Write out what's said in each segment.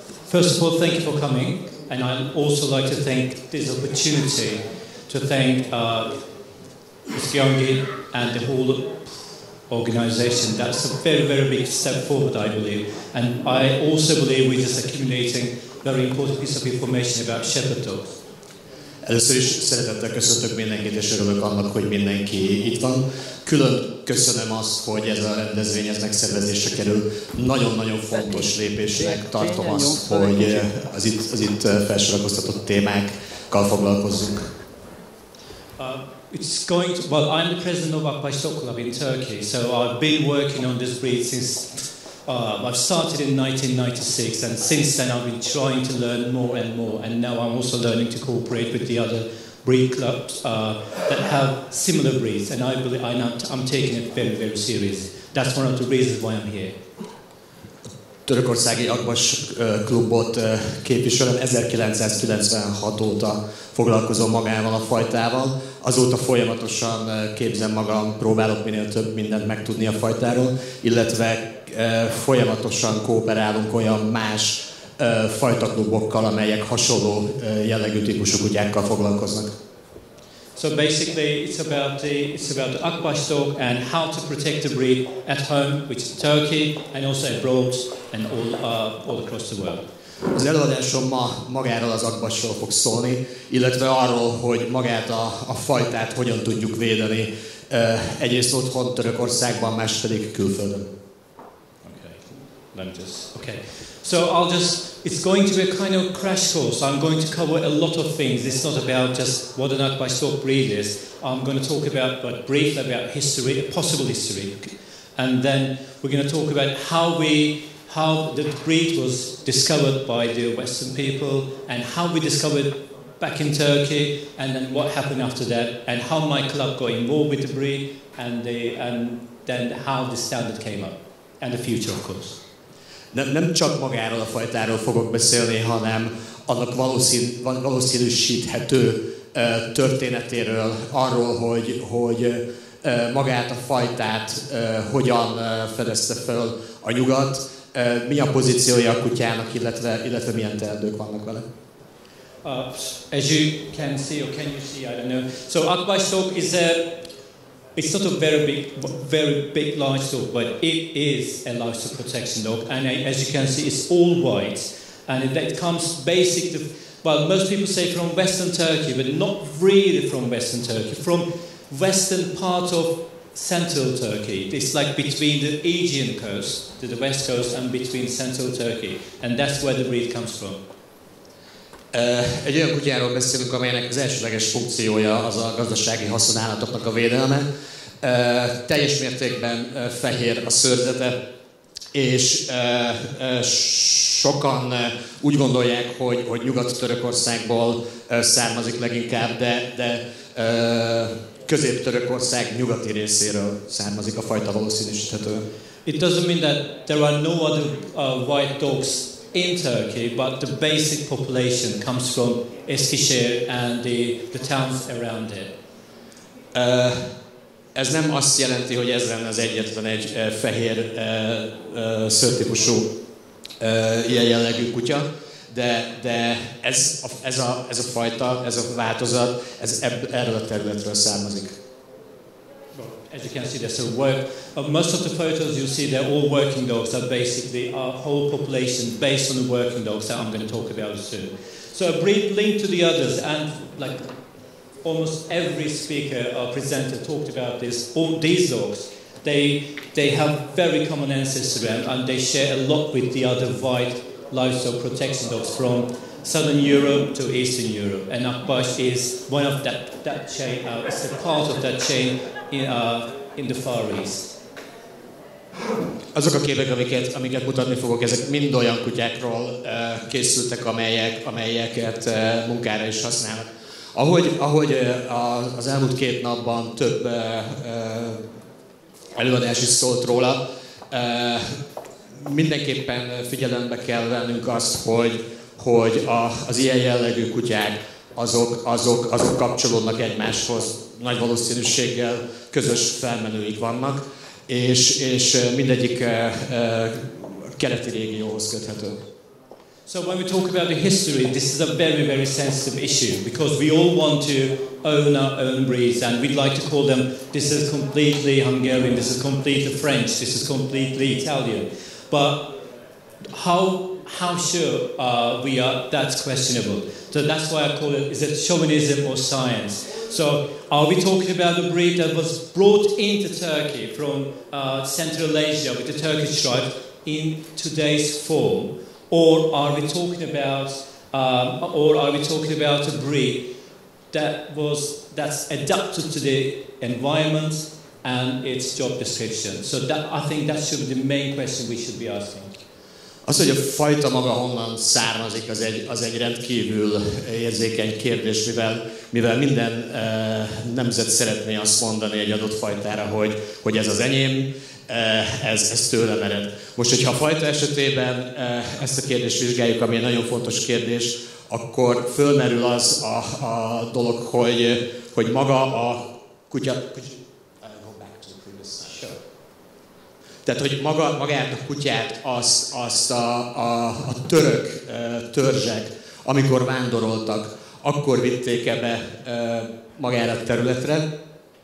First of all, thank you for coming, and I'd also like to take this opportunity to thank Ms. Gyeonggi and the whole organization. That's a very, very big step forward, I believe. And I also believe we're just accumulating very important piece of information about shepherd dogs. Először is szeretettel köszöntök mindenkit, és örülök annak, hogy mindenki itt van. Külön köszönöm azt, hogy ez a rendezvény megszervezésre kerül. Nagyon-nagyon fontos lépésnek tartom azt, hogy az itt felsorakoztatott témákkal foglalkozzunk. It's going to, well, I'm the president of Akbaş Dog Club in Turkey, so I've been working on this breed since I've started in 1996, and since then I've been trying to learn more and more, and now I'm also learning to cooperate with the other breed clubs that have similar breeds, and I believe I'm taking it very, very seriously. That's one of the reasons why I'm here. Törökországi Akbaş klubot képviselem, 1996 óta foglalkozom magával a fajtával, azóta folyamatosan képzem magam, próbálok minél több mindent megtudni a fajtáról, illetve folyamatosan kooperálunk olyan más fajtaklubokkal, amelyek hasonló jellegű típusú kutyákkal foglalkoznak. So basically, it's about the Akbaş dog and how to protect the breed at home, which is Turkey, and also abroad and all across the world. Az előadásom ma magáról az Akbaşról fog szólni, illetve arról, hogy magát a fajtát hogyan tudjuk védeni, egyrészt otthon Törökországban, más pedig külföldön. Okay. So it's going to be a kind of crash course. I'm going to cover a lot of things. It's not about just what an Akbaş dog breed is. I'm going to talk about briefly about history, a possible history. And then we're going to talk about how the breed was discovered by the Western people, and how we discovered back in Turkey, and then what happened after that, and how my club got involved with the breed, and then how the standard came up, and the future, of course. Nem csak magáról a fajtáról fogok beszélni, hanem annak valószínűsíthető történetéről, arról, hogy magát a fajtát hogyan fedezte fel a nyugat, mi a pozíciója a kutyának, illetve milyen teendők vannak vele. As you can see, or can you see, I don't know. So Akbaş dog it's not a very big large dog, but it is a livestock protection dog, and as you can see, it's all white, and it comes basically, well, most people say from Western Turkey, but not really from Western Turkey, from western part of Central Turkey. It's like between the Aegean coast, to the west coast, and between Central Turkey, and that's where the breed comes from. Egy olyan kutyáról beszélünk, amelynek az elsődleges funkciója az a gazdasági haszonállatoknak a védelme. Teljes mértékben fehér a szőrzete, és sokan úgy gondolják, hogy Nyugat-Törökországból származik leginkább, de Közép-Törökország nyugati részéről származik a fajta valószínűsíthetően. It doesn't mean that there are no other white dogs in Turkey, but the basic population comes from Eskişehir and the towns around it. Ez nem azt jelenti, hogy ez lenne az egyetlen egy fehér szőrtípusú ilyen jellegű kutya, de ez a fajta, ez a változat, erről a területről származik. As you can see, there's a work. Most of the photos you see, they're all working dogs. Are basically our whole population based on the working dogs that I'm going to talk about soon. So a brief link to the others, and like almost every speaker or presenter talked about this. All these dogs, they have very common ancestry, and they share a lot with the other white livestock protection dogs from Southern Europe to Eastern Europe. And Akbaş is one of that chain. It's a part of that chain in the Far East. Azok a képek, amiket mutatni fogok, ezek mind olyan kutyákról készültek, amelyeket munkára is használnak. Ahogy az elmúlt 2 napban több előadás is szólt róla, mindenképpen figyelembe kell vennünk azt, hogy az ilyen jellegű kutyák azok kapcsolódnak egymáshoz, nagy valószínűséggel közös felmenőik vannak, és mindegyik keleti régióhoz köthető. So when we talk about the history, this is a very, very sensitive issue because we all want to own our own breeds and we'd like to call them, this is completely Hungarian, this is completely French, this is completely Italian. But how sure we are, that's questionable. So that's why I call it, is it chauvinism or science? So are we talking about a breed that was brought into Turkey from Central Asia with the Turkish tribes in today's form? Or are we talking about a breed that's adapted to the environment and its job description? So I think that should be the main question we should be asking. Az, hogy a fajta maga honnan származik, az egy rendkívül érzékeny kérdés, mivel minden nemzet szeretné azt mondani egy adott fajtára, hogy ez az enyém, ez tőlem ered. Most, hogyha a fajta esetében ezt a kérdést vizsgáljuk, ami egy nagyon fontos kérdés, akkor fölmerül az a dolog, hogy maga a kutya... Tehát, hogy magát a kutyát, azt a török törzsek, amikor vándoroltak, akkor vitték be magára a területre,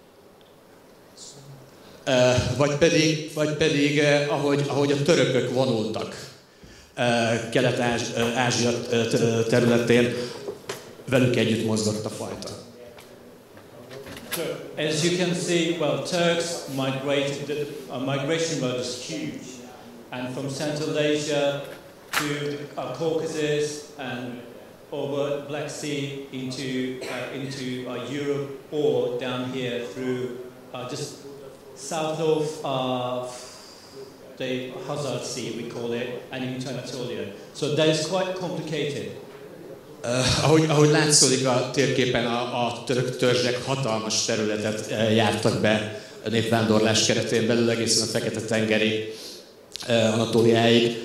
vagy pedig ahogy a törökök vonultak Kelet-Ázsia területén, velük együtt mozgott a fajta. So, as you can see, well, Turks migrated, the migration road is huge. And from Central Asia to Caucasus and over Black Sea into Europe or down here through just south of the Hazar Sea, we call it, and into Anatolia. So that is quite complicated. Ahogy látszódik a térképen, a török törzsek hatalmas területet jártak be a népvándorlás keretén belül, egészen a Fekete-tengeri Anatóliáig.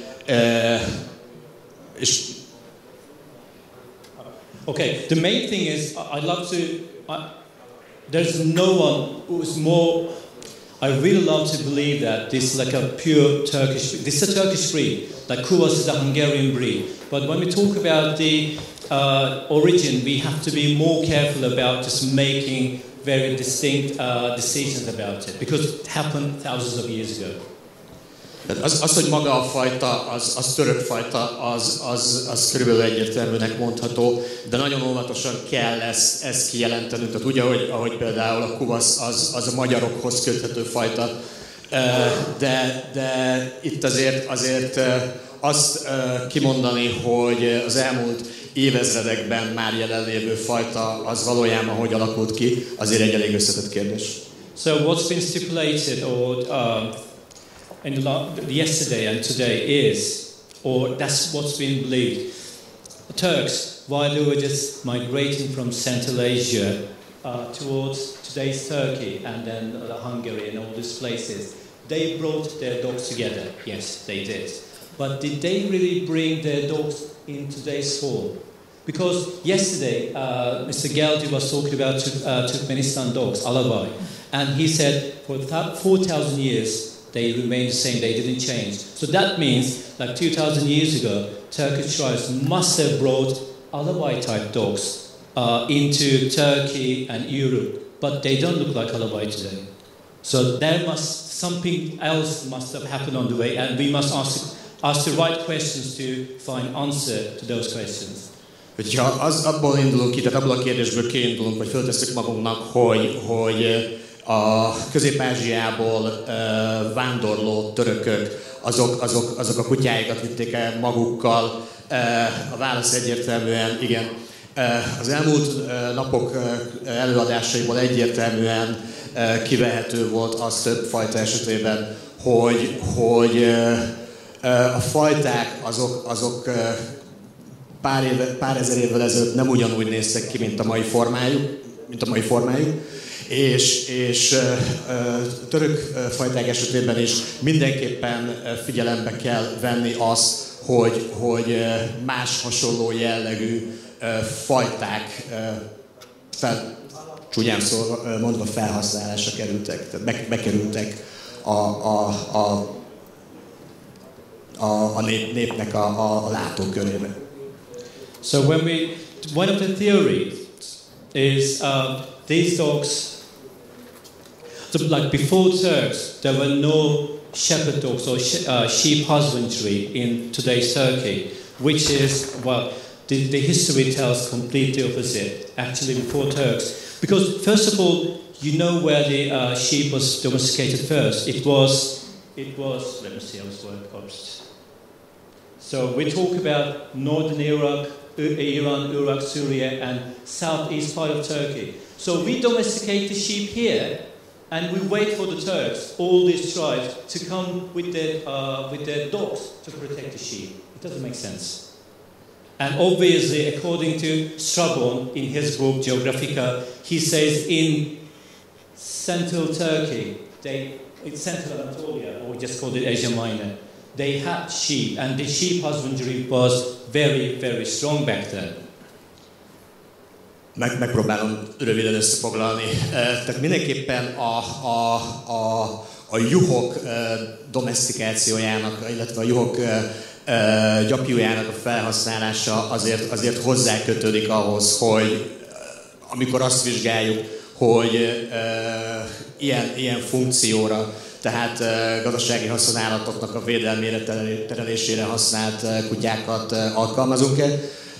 Okay, the main thing is I'd love to... there's no one who's more... I really love to believe that this is like a pure Turkish... This is a Turkish breed, like Kuvas is a Hungarian breed. But when we talk about the origin, we have to be more careful about just making very distinct decisions about it, because it happened thousands of years ago. Az, hogy maga a fajta, az török fajta, az körülbelül egyértelműnek mondható, de nagyon óvatosan kell ezt kijelentenünk. Tehát ugye, ahogy például a kuvasz az a magyarokhoz köthető fajta, de itt azért azt kimondani, hogy az elmúlt évezredekben már jelenlévő fajta, az valójában hogy alakult ki, azért egy elég összetett kérdés. So what's been stipulated or in yesterday and today is, or that's what's been believed. The Turks, while they were just migrating from Central Asia towards today's Turkey and then Hungary and all these places, they brought their dogs together. Yes, they did. But did they really bring their dogs in today's form? Because yesterday, Mr. Galdi was talking about Turkmenistan dogs, Alabai, and he said for 4,000 years they remained the same, they didn't change. So that means, like 2,000 years ago, Turkish tribes must have brought Alabai type dogs into Turkey and Europe, but they don't look like Alabai today. So something else must have happened on the way, and we must ask the right questions to find answer to those questions. Hogyha abból indulunk ki, tehát abból a kérdésből kiindulunk, vagy föltesszük magunknak, hogy a Közép-Ázsiából vándorló törökök, azok a kutyáikat vitték el magukkal, a válasz egyértelműen igen. Az elmúlt napok előadásaiból egyértelműen kivehető volt az több fajta esetében, hogy a fajták azok pár ezer évvel ezelőtt nem ugyanúgy néztek ki, mint a mai formájuk, és török fajták esetében is mindenképpen figyelembe kell venni azt, hogy más hasonló jellegű fajták csúnyán mondva felhasználásra kerültek, tehát bekerültek a a népnek a látókörébe. So one of the theories is these dogs, so like before Turks, there were no shepherd dogs or sheep husbandry in today's Turkey, which is, well, the history tells completely opposite, actually before Turks. Because first of all, you know where the sheep was domesticated first. It was, let me see how this word goes. So we talk about northern Iraq, Iran, Iraq, Syria, and southeast part of Turkey. So we domesticate the sheep here, and we wait for the Turks, all these tribes, to come with their dogs to protect the sheep. It doesn't make sense. And obviously, according to Strabon, in his book Geographica, he says in central Turkey, in central Anatolia, or we just call it Asia Minor, they had sheep, and the sheep husbandry was very, very strong back then. Megpróbálom röviden összefoglalni. Tehát mindenképpen a juhok domestikációjának, illetve a juhok gyapjújának a felhasználása azért hozzákötődik ahhoz, hogy amikor azt vizsgáljuk, hogy ilyen funkcióra, tehát gazdasági haszonállatoknak a védelmére, terelésére használt kutyákat alkalmazunk-e.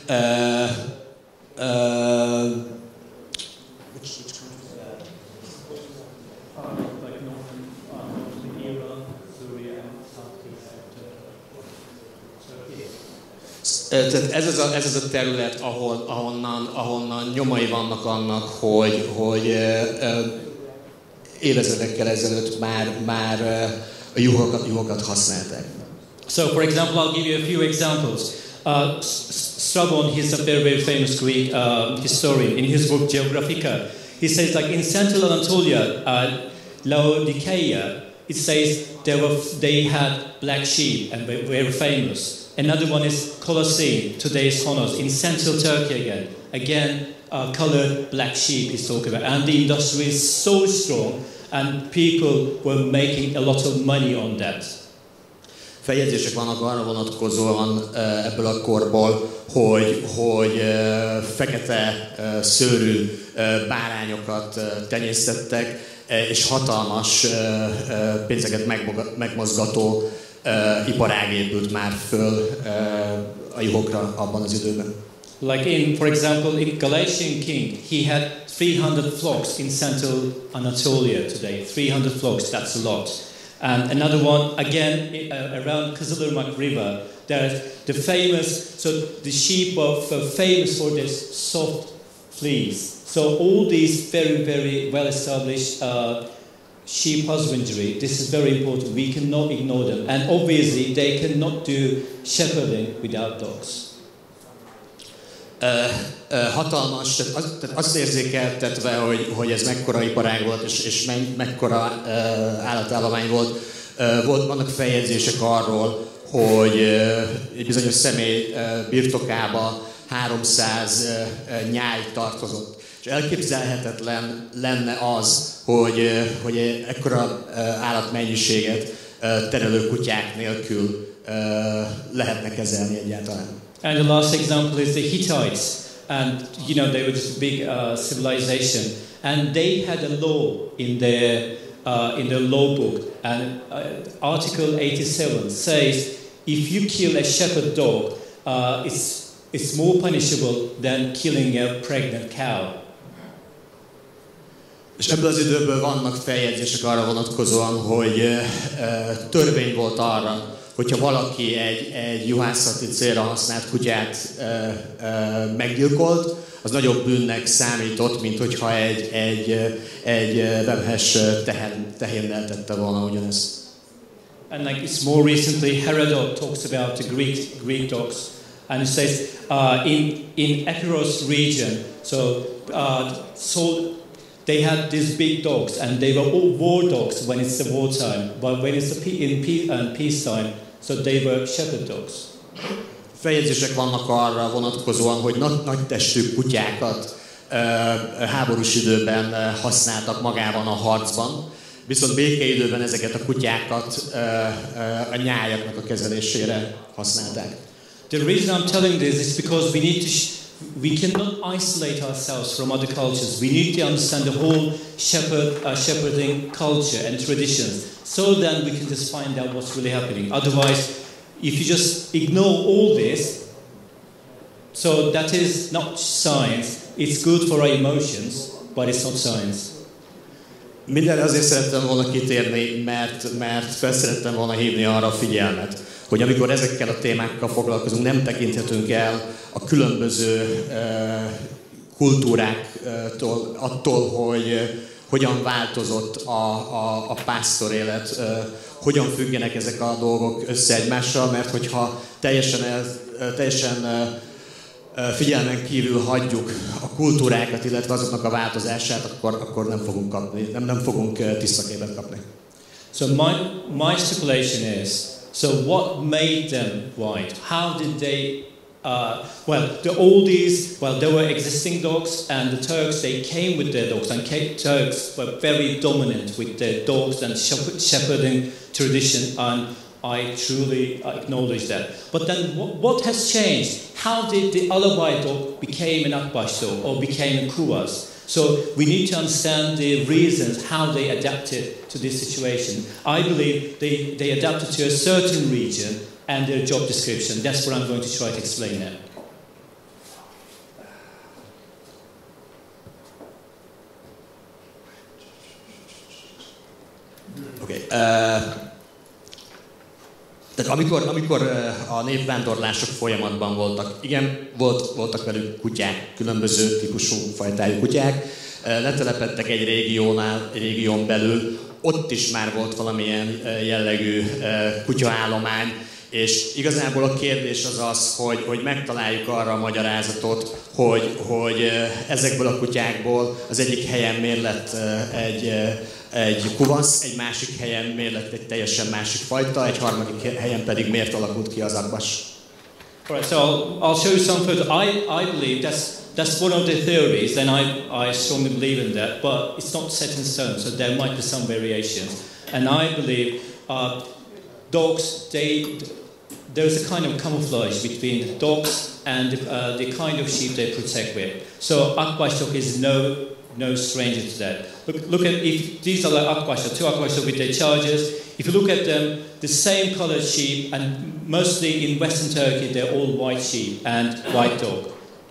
Tehát ez az a terület, ahonnan nyomai vannak annak, hogy évezredekkel ezelőtt már a juhokat használták. So, for example, I'll give you a few examples. Strabon, he's a very, very famous Greek historian. In his book Geographica, he says, like in central Anatolia, Laodicea, it says they had black sheep and were very famous. Another one is Colosseum, today's Honos, in central Turkey again, colored black sheep he's talking about. And the industry is so strong, and people were making a lot of money on that. Feljegyzések vannak arra vonatkozóan ebből a korból, hogy fekete szőrű bárányokat tenyésztettek, és hatalmas pénzeket megmozgató iparág épült már föl a juhokra abban az időben. Like for example, in Galatian King, he had 300 flocks in central Anatolia today. 300 flocks, that's a lot. And another one, again, around Kızılırmak River, there's the famous, so the sheep are famous for their soft fleece. So all these very, very well-established sheep husbandry, this is very important. We cannot ignore them. And obviously, they cannot do shepherding without dogs. Hatalmas, tehát azt érzékeltetve, hogy ez mekkora iparág volt, és mekkora állatállomány volt, vannak feljegyzések arról, hogy egy bizonyos személy birtokába 300 nyáj tartozott. És elképzelhetetlen lenne az, hogy ekkora állatmennyiséget terelő kutyák nélkül lehetne kezelni egyáltalán. And the last example is the Hittites, and you know they were just a big civilization, and they had a law in their law book, and Article 87 says if you kill a shepherd dog, it's more punishable than killing a pregnant cow. És ebből az időből vannak feljegyzések arra vonatkozóan, hogy törvény volt arra, hogyha valaki egy juhászati célra használt kutyát meggyilkolt, az nagyobb bűnnek számított, mint hogyha egy vemhes tehénnel tette volna ugyanezt. And like it's more recently, Herodot talks about the Greek dogs, and it says in Epirus region, so they had these big dogs, and they were all war dogs when it's the wartime, but when it's peacetime, so they were shepherd dogs. Feljegyzések vannak arra vonatkozóan, hogy nagy testű kutyákat háborús időben használtak magában a harcban, viszont békeidőben ezeket a kutyákat a nyájaknak a kezelésére használták. The reason I'm telling this is because we cannot isolate ourselves from other cultures. We need to understand the whole shepherding culture and traditions, so then we can just find out what's really happening. Otherwise, if you just ignore all this, so that is not science. It's good for our emotions, but it's not science. Mindenre azért szerettem volna kitérni, mert fel szerettem volna hívni arra a figyelmet, hogy amikor ezekkel a témákkal foglalkozunk, nem tekinthetünk el a különböző kultúráktól, attól, hogy hogyan változott a pásztor élet, hogyan függenek ezek a dolgok össze egymással, mert hogyha teljesen figyelmen kívül hagyjuk a kultúrákat, illetve azoknak a változását, akkor nem fogunk tiszta képet kapni. So my stipulation is, so what made them white? How did they, there were existing dogs, and the Turks, they came with their dogs, and Turks were very dominant with their dogs and shepherding tradition, and I truly acknowledge that. But then what has changed? How did the Alabai dog became an Akbash dog or became a Kuwas? So we need to understand the reasons how they adapted to this situation. I believe they adapted to a certain region and their job description. That's what I'm going to try to explain now. Okay. Tehát amikor a népvándorlások folyamatban voltak, igen, voltak velük kutyák, különböző típusú fajtájú kutyák, letelepedtek egy régión belül, ott is már volt valamilyen jellegű kutyaállomány, és igazából a kérdés az, hogy megtaláljuk arra a magyarázatot, hogy ezekből a kutyákból az egyik helyen miért lett egy kuvasz, egy másik helyen miért lett egy teljesen másik fajta, egy harmadik helyen pedig miért alakult ki az akbas. Alright, so I'll show you some photos. I believe that's one of the theories, and I strongly believe in that, but it's not set in stone, so there might be some variations. And I believe dogs, there's a kind of camouflage between the dogs and the kind of sheep they protect with. So Akbash dog is no stranger to that. Look at, if these are like Akbash, two Akbash with their chargers. If you look at them, the same colored sheep, and mostly in Western Turkey, they're all white sheep and white dog.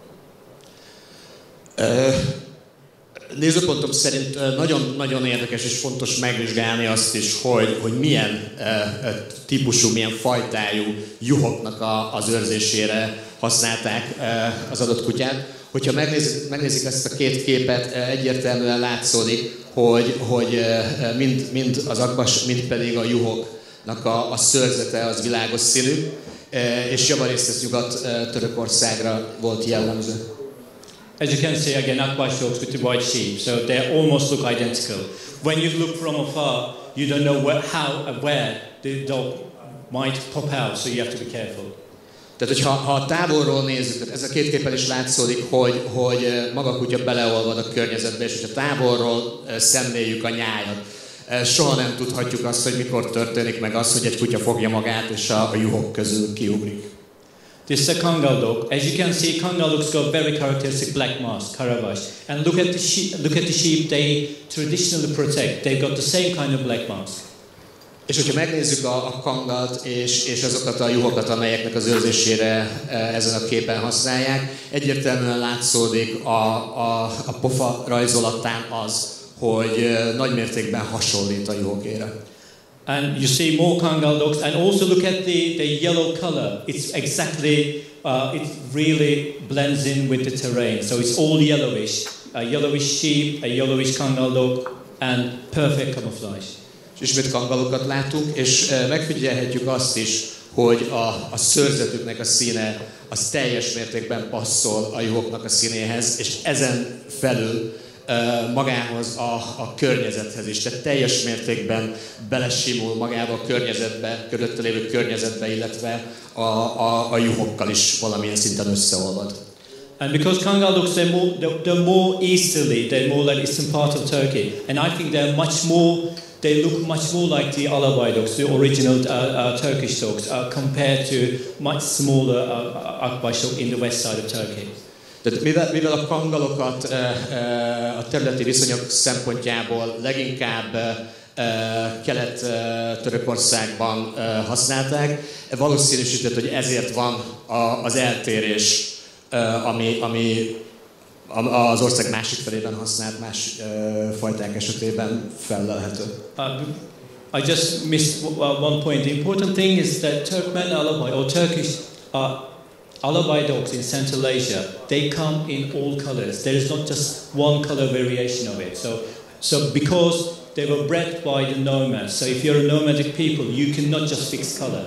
Nézőpontom szerint nagyon érdekes és fontos megvizsgálni azt is, hogy milyen típusú, milyen fajtájú juhoknak az őrzésére használták az adott kutyát. Hogyha megnézik ezt a két képet, egyértelműen látszódik, hogy mind az akbas, mind pedig a juhoknak a szőrzete az világos színű, és javarészt ez Nyugat-Törökországra volt jellemző. As you can see, again, Akbash dogs with the white sheep, so they almost look identical. When you look from afar, you don't know where the dog might pop out, so you have to be careful. Tehát, ha távolról nézzük, ez a két képen is látszódik, hogy maga a kutya beleolvad a környezetbe, és hogyha távolról szemléljük a nyájat, soha nem tudhatjuk azt, hogy mikor történik meg az, hogy egy kutya fogja magát, és a juhok közül kiugrik. This is a Kangal dog. As you can see, Kangal dogs got very characteristic black mask, Karavash. And look at the sheep they traditionally protect. They've got the same kind of black mask. És hogyha megnézzük a kangalt és azokat a juhokat, amelyeknek az őrzésére ezen a képen használják, egyértelműen látszódik a pofa rajzolatán az, hogy nagymértékben hasonlít a juhokére. And you see more Kangal dogs, and also look at the yellow color. It's exactly, it really blends in with the terrain. So it's all yellowish. A yellowish sheep, a yellowish Kangal dog, and perfect camouflage. És ismét kangalokat látunk, és megfigyelhetjük azt is, hogy a szőrzetüknek a színe az teljes mértékben passzol a juhoknak a színéhez, és ezen felül magához a környezethez is. Tehát teljes mértékben belesimul magába a környezetbe, körülötte lévő környezetbe, illetve a juhokkal is valamilyen szinten összeolvad. And because Kangal dogs, they're more easterly, they're more like eastern part of Turkey, and I think they're much more they look much more like the Alabay dogs, the original Turkish dogs, compared to much smaller Akbaş dog in the west side of Turkey. Tehát mivel a kangalokat a területi viszonyok szempontjából leginkább Kelet-Törökországban használták, valószínűsített, hogy ezért van az eltérés, ami az ország másik felében használt más fajták esetében fellelhető. I just missed one point. The important thing is that Turkmen Alabay or Turkish Alabay dogs in Central Asia, they come in all colors. There is not just one color variation of it. So because they were bred by the nomads, so if you're a nomadic people, you cannot just fix color.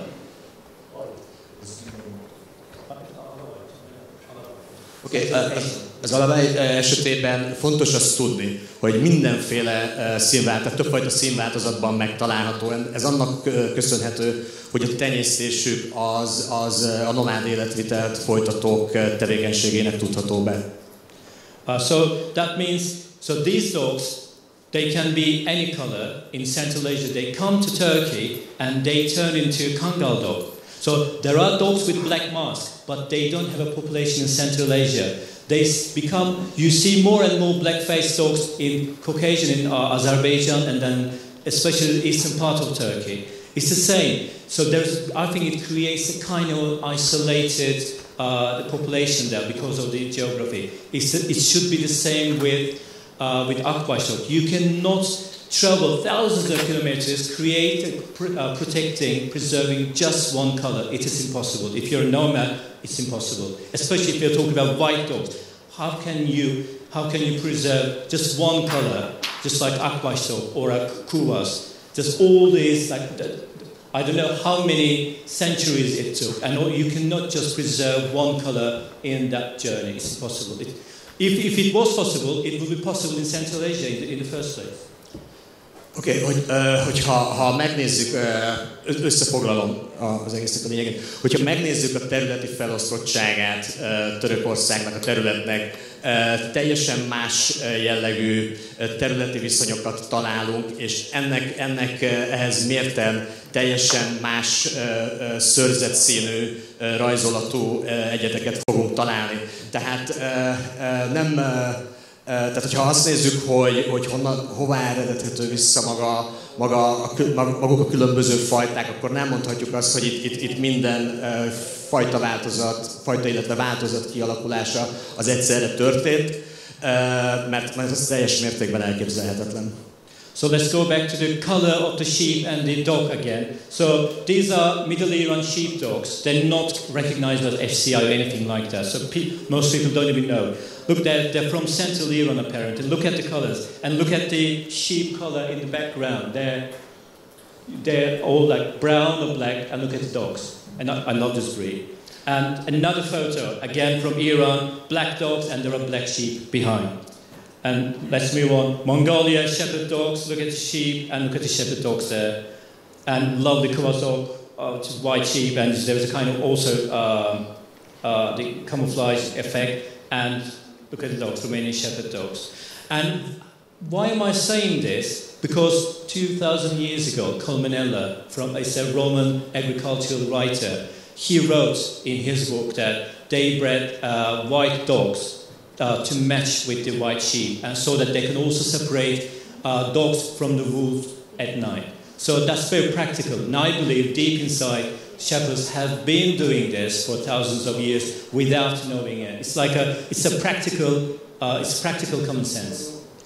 Okay, az Alabay esetében fontos azt tudni, hogy mindenféle színváltozat, többfajta színváltozatban megtalálható. Ez annak köszönhető, hogy a tenyésztésük az a nomád életvitelt folytatók tevékenységének tudható be. So that means, these dogs, they can be any color in Central Asia. They come to Turkey and they turn into a Kangal dog. So there are dogs with black masks, but they don't have a population in Central Asia. You see more and more black-faced dogs in Caucasian, in Azerbaijan, and then especially the eastern part of Turkey. It's the same. So I think it creates a kind of isolated population there because of the geography. It should be the same with Akbaş dog. You cannot travel thousands of kilometers, protecting, preserving just one color. It is impossible. If you're a nomad, it's impossible. Especially if you're talking about white dogs. How can you preserve just one color, just like Akbaş dog or a Kuvas? Just all these, I don't know how many centuries it took, and you cannot just preserve one color in that journey. It's impossible. If it was possible, it would be possible in Central Asia in the first place. Oké, hogyha megnézzük, összefoglalom az egésznek a lényeget, hogyha megnézzük a területi felosztottságát Törökországnak, a területnek, teljesen más jellegű területi viszonyokat találunk, és ehhez mérten teljesen más szőrzetszínű, rajzolatú egyedeket fogunk találni. Tehát, hogyha azt nézzük, hogy hová eredethető vissza maguk a különböző fajták, akkor nem mondhatjuk azt, hogy itt minden fajta, illetve változat kialakulása az egyszerre történt, mert ez teljes mértékben elképzelhetetlen. So let's go back to the color of the sheep and the dog again. So these are Middle Iran sheepdogs. They're not recognized as FCI or anything like that. So most people don't even know. Look, they're from Central Iran apparently. Look at the colors and look at the sheep color in the background. They're all like brown or black, and look at the dogs. And I love this breed. And another photo, again from Iran, black dogs, and there are black sheep behind. And let's move on. Mongolia, shepherd dogs, look at the sheep, and look at the shepherd dogs there. And lovely Kuvas dog, white sheep, and there is a kind of also the camouflage effect. And look at the dogs, Romanian shepherd dogs. And why am I saying this? Because 2,000 years ago, Colmenella, it's a Roman agricultural writer, he wrote in his book that they bred white dogs to match with the white sheep, and so that they can also separate dogs from the wolves at night. So that's very practical. And I believe deep inside, shepherds have been doing this for thousands of years without knowing it. It's practical common sense.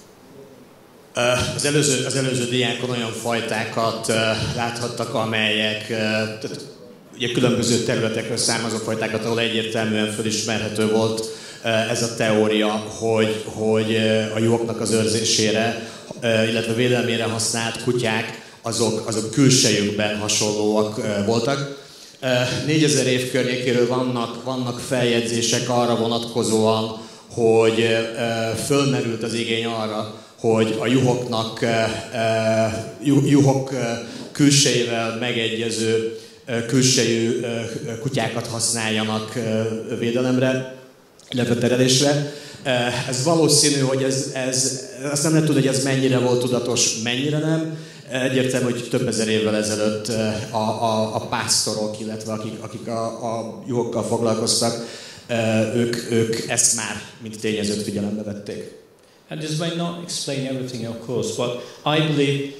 Az előző diákon olyan fajtákat láthattak, amelyek ugye különböző területekről származó fajtákat, ahol egyértelműen felismerhető volt ez a teória, hogy a juhoknak az őrzésére, illetve védelmére használt kutyák, azok külsejükben hasonlóak voltak. 4000 év környékéről vannak feljegyzések arra vonatkozóan, hogy fölmerült az igény arra, hogy a juhok külsejével megegyező külsejű kutyákat használjanak védelemre, illetve terelésre. Ez valószínű, hogy azt nem lehet tudni, hogy ez mennyire volt tudatos, mennyire nem. Egyértelmű, hogy több ezer évvel ezelőtt a pásztorok, illetve akik a juhokkal foglalkoztak, ők ezt már, mint tényezőt figyelembe vették. And this may not explain everything, of course, but I believe,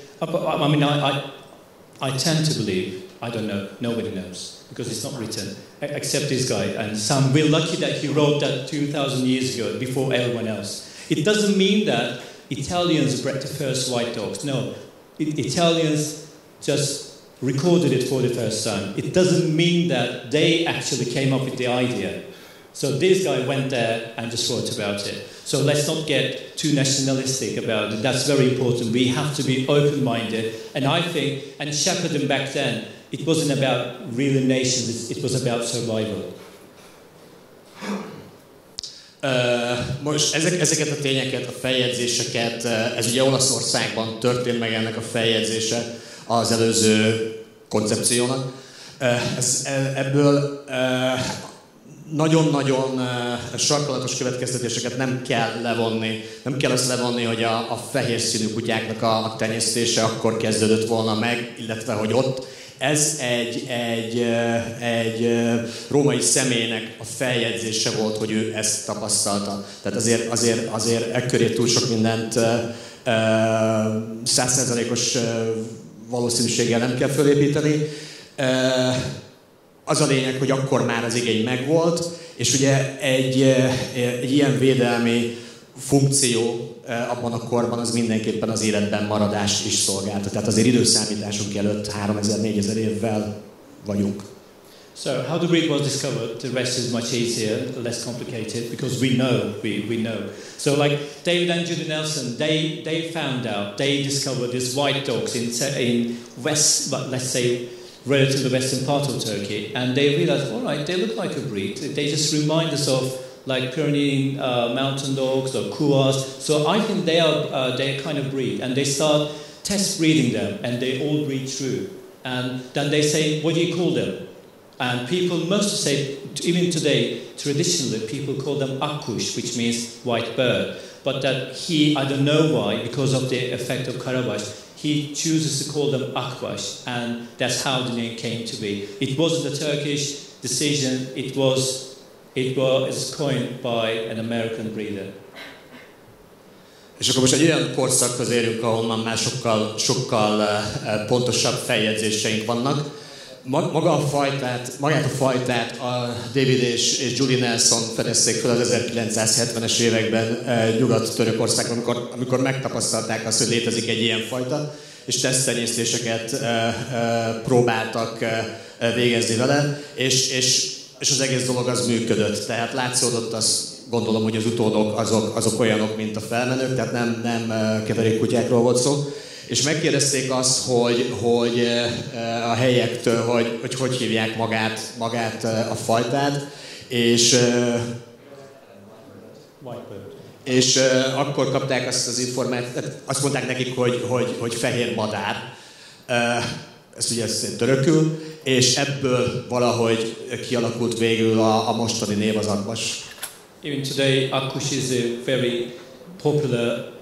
I tend to believe, I don't know, nobody knows, because it's not written, except this guy. And we're lucky that he wrote that 2,000 years ago, before everyone else. It doesn't mean that Italians bred the first white dogs. No, Italians just recorded it for the first time. It doesn't mean that they actually came up with the idea. So this guy went there and just wrote about it. So let's not get too nationalistic about it. That's very important. We have to be open-minded. And I think, and shepherding back then, it wasn't about real nations, it was about survival. Most ezeket a tényeket, a feljegyzéseket, ez ugye Olaszországban történt meg ennek a feljegyzése az előző koncepciónak. Ebből nagyon-nagyon sarkalatos következtetéseket nem kell levonni. Nem kell azt levonni, hogy a fehér színű kutyáknak a tenyésztése akkor kezdődött volna meg, illetve hogy ott ez egy római személynek a feljegyzése volt, hogy ő ezt tapasztalta. Tehát azért ekköré túl sok mindent 100%-os valószínűséggel nem kell fölépíteni. Az a lényeg, hogy akkor már az igény megvolt, és ugye egy ilyen védelmi funkció abban a korban az mindenképpen az életben maradást is szolgálta. Tehát azért időszámításunk előtt 3000-4000 évvel vagyunk. So how the breed was discovered, the rest is much easier, less complicated, because we know. So like David and Judy Nelson, they found out, they discovered these white dogs in west, but let's say relatively western part of Turkey, and they realized, all right, they look like a breed. They just remind us of like Pyrenean mountain dogs or Kuas. So I think they're kind of breed, and they start test breeding them, and they all breed true. And then they say, what do you call them? And people mostly say, even today, traditionally, people call them akkuş, which means white bird. But that I don't know why, because of the effect of Karabaş, he chooses to call them akbaş, and that's how the name came to be. It wasn't a Turkish decision, it was coined by an American breeder. És akkor most egy olyan korszakhoz érünk, ahol már sokkal pontosabb feljegyzéseink vannak. Magát a fajtát a David és Judy Nelson fedezték fel az 1970-es években Nyugat-Törökországban, amikor megtapasztalták azt, hogy létezik egy ilyen fajta, és teszttenyésztéseket próbáltak végezni vele, és az egész dolog az működött. Tehát látszódott, azt gondolom, hogy az utódok azok olyanok, mint a felmenők, tehát nem keverékkutyákról volt szó. És megkérdezték azt, hogy a helyiektől, hogy hívják magát a fajtát, és akkor kapták azt az információt, azt mondták nekik, hogy fehér madár, ezt ugye törökül, és ebből valahogy kialakult végül a mostani név, az akbaş. Even today, akkuş is a very popular.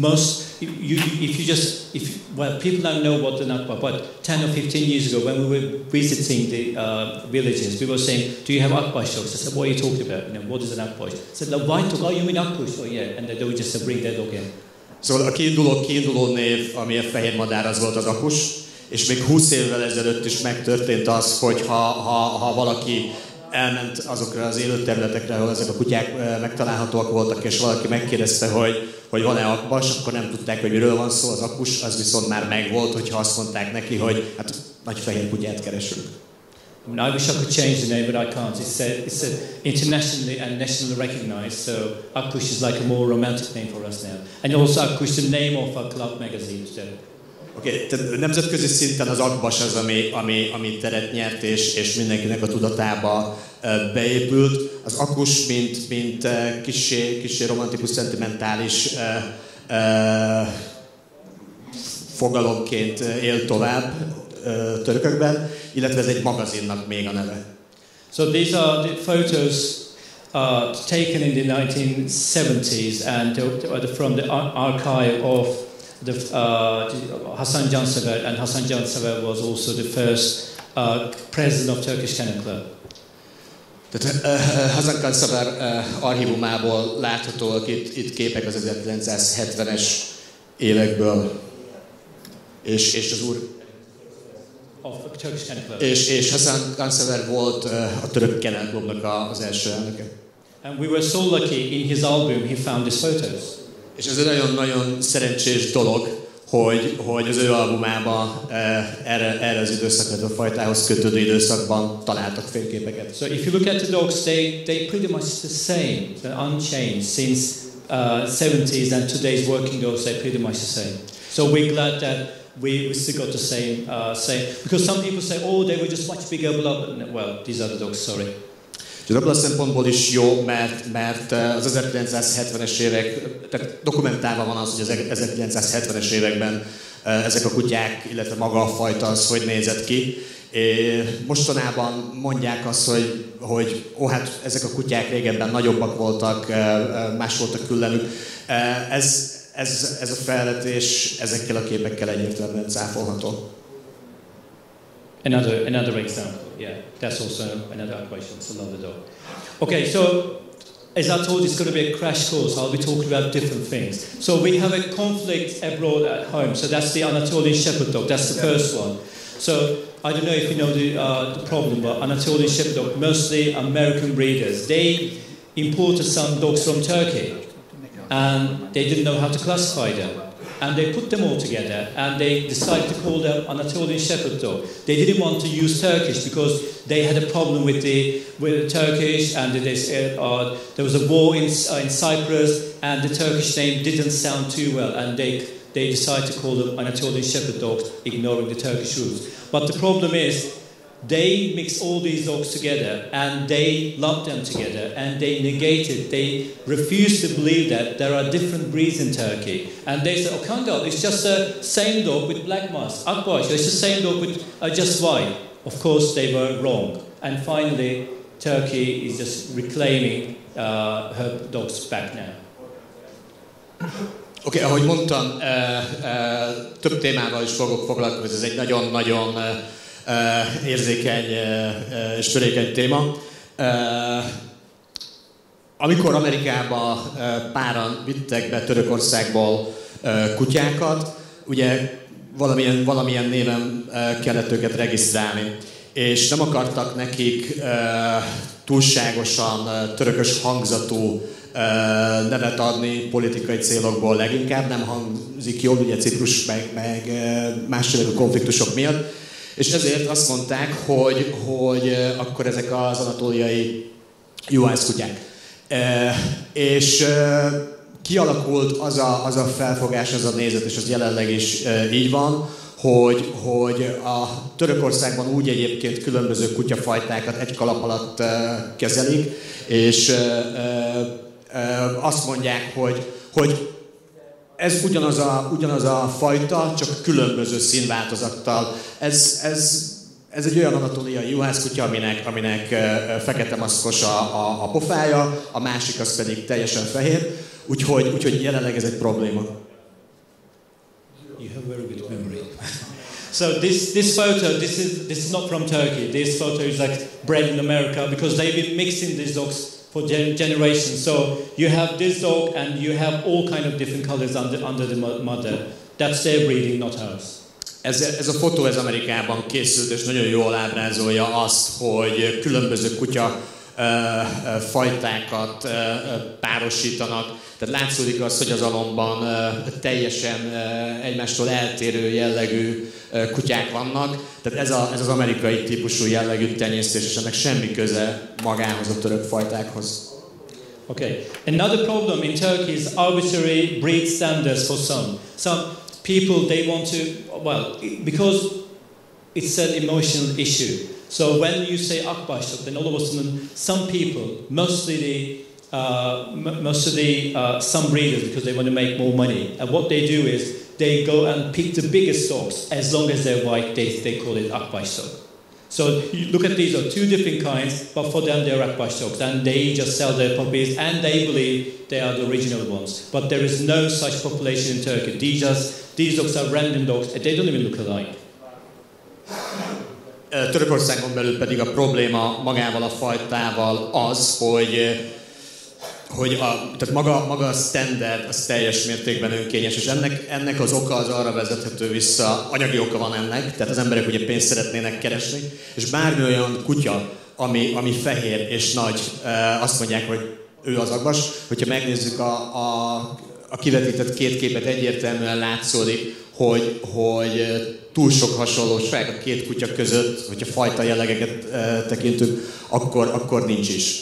People don't know what an akbaş, but 10 or 15 years ago, when we were visiting the villages, we were saying, "Do you have akbaş dogs?" I said, "What are you talking about? What is an akbaş?" I said, "The white dog. Oh, you mean akkuş? Oh, yeah." And they would just bring their dog in. Szóval a kiinduló név, ami a fehér madár, az volt az akkuş, és még 20 évvel ezelőtt is megtörtént az, hogy ha valaki elment azokra az élőterületekre, ahol ezek a kutyák megtalálhatóak voltak, és valaki megkérdezte, hogy van-e akbaş, akkor nem tudták, hogy miről van szó. Az akkuş az viszont már megvolt, hogyha azt mondták neki, hogy hát nagy fehér kutyát keresünk. I mean, I wish I could change the name, but I can't. It's internationally and nationally recognized, so akkuş is like a more romantic name for us now. And also akkuş, the name of a club magazine today. Oké, tehát nemzetközi szinten az akbaş az, ami teret nyert, és mindenkinek a tudatába beépült. Az akkuş, mint kissé romantikus, szentimentális fogalomként él tovább törökökben, illetve ez egy magazinnak még a neve. So these are the photos taken in the 1970s and from the archive of Hasan Cansever, and Hasan Cansever was also the first president of Turkish Kennel Club. Tehát Hasan Cansever archívumából láthatóak itt képek az 1970-es évekből. És az úr... És Hasan Cansever volt a török Kennel Clubnak az első elnöke. And we were so lucky in his album he found these photos. És ez egy nagyon-nagyon szerencsés dolog, hogy az ő albumában erre az időszakra, a fajtához kötődő időszakban találtak fényképeket. So if you look at the dogs, they pretty much the same, they're unchanged since 70s, and today's working dogs, they're pretty much the same. So we're glad that we still got the same, because some people say, oh, they were just much bigger, well, these are the dogs, sorry. Abban a szempontból is jó, mert az 1970-es évek, tehát dokumentálva van az, hogy az 1970-es években ezek a kutyák, illetve maga a fajta az hogy nézett ki. Mostanában mondják azt, hogy hát ezek a kutyák régebben nagyobbak voltak, más volt a küllenük. Ez a felvetés ezekkel a képekkel egyértelműen cáfolható. Another example, yeah. That's also another question, it's another dog. Okay, so as I told you, it's going to be a crash course. I'll be talking about different things. So we have a conflict abroad at home. So that's the Anatolian Shepherd dog. That's the first one. So I don't know if you know the problem, but Anatolian Shepherd dog, mostly American breeders, they imported some dogs from Turkey, and they didn't know how to classify them. And they put them all together, and they decided to call them Anatolian Shepherd dog. They didn't want to use Turkish because they had a problem with the Turkish, and there was a war in Cyprus, and the Turkish name didn't sound too well, and they decided to call them Anatolian Shepherd dogs, ignoring the Turkish rules. But the problem is, they mix all these dogs together, and they lump them together, and they negate it. They refuse to believe that there are different breeds in Turkey. And they say, oh, Kangal, it's just the same dog with black mask. Akbaş, it's the same dog with just white. Of course, they were wrong. And finally, Turkey is just reclaiming her dogs back now. Oké, ahogy mondtam, több témával is fogok foglalkozni, ez egy nagyon-nagyon érzékeny és törékeny téma. Amikor Amerikába páran vittek be Törökországból kutyákat, ugye valamilyen néven kellett őket regisztrálni, és nem akartak nekik túlságosan törökös hangzatú nevet adni politikai célokból, leginkább nem hangzik jól, ugye Ciprus meg más jellegű konfliktusok miatt, és ezért azt mondták, hogy akkor ezek az anatóliai juhászkutyák. És kialakult az a felfogás, az a nézet, és az jelenleg is így van, hogy a Törökországban úgy egyébként különböző kutyafajtákat egy kalap alatt kezelik, és azt mondják, hogy ez ugyanaz a fajta, csak különböző színváltozattal. Ez egy olyan anatóliai juhászkutya, aminek fekete maszkos a pofája, a másik az pedig teljesen fehér, úgyhogy jelenleg ez egy probléma. You have very good memory. So this photo, this is not from Turkey. This photo is like bred in America because they've been mixing these dogs for generations. So you have this dog and you have all kind of different colors under the mother. That's their breeding, not ours. Ez a fotó ez Amerikában készült, és nagyon jól ábrázolja azt, hogy különböző kutya fajtákat párosítanak. Tehát látszódik az, hogy az alomban teljesen egymástól eltérő jellegű kutyák vannak. Tehát ez az amerikai típusú jellegű tenyésztés, és ennek semmi köze magához a török fajtákhoz. Okay. Another problem in Turkey is arbitrary breed standards for some. Some people, they want to, well, because it's an emotional issue. So when you say Akbaşlık, then all of a sudden some people, mostly some breeders, because they want to make more money, and what they do is they go and pick the biggest dogs. As long as they're white, they call it Akbaşlık. So you look at these are two different kinds, but for them they're Akbash dogs, and they just sell their puppies, and they believe they are the original ones. But there is no such population in Turkey. These dogs are random dogs, and they don't even look alike. Törökországon belül pedig a probléma magával a fajtával az, hogy tehát maga a standard az teljes mértékben önkényes, és ennek az oka az arra vezethető vissza, anyagi oka van ennek, tehát az emberek ugye pénzt szeretnének keresni, és bármi olyan kutya, ami fehér és nagy, azt mondják, hogy ő az Akbash. Hogyha megnézzük a kivetített két képet, egyértelműen látszódik, hogy túl sok hasonlóság a két kutya között, hogyha fajta jellegeket tekintünk, akkor nincs is.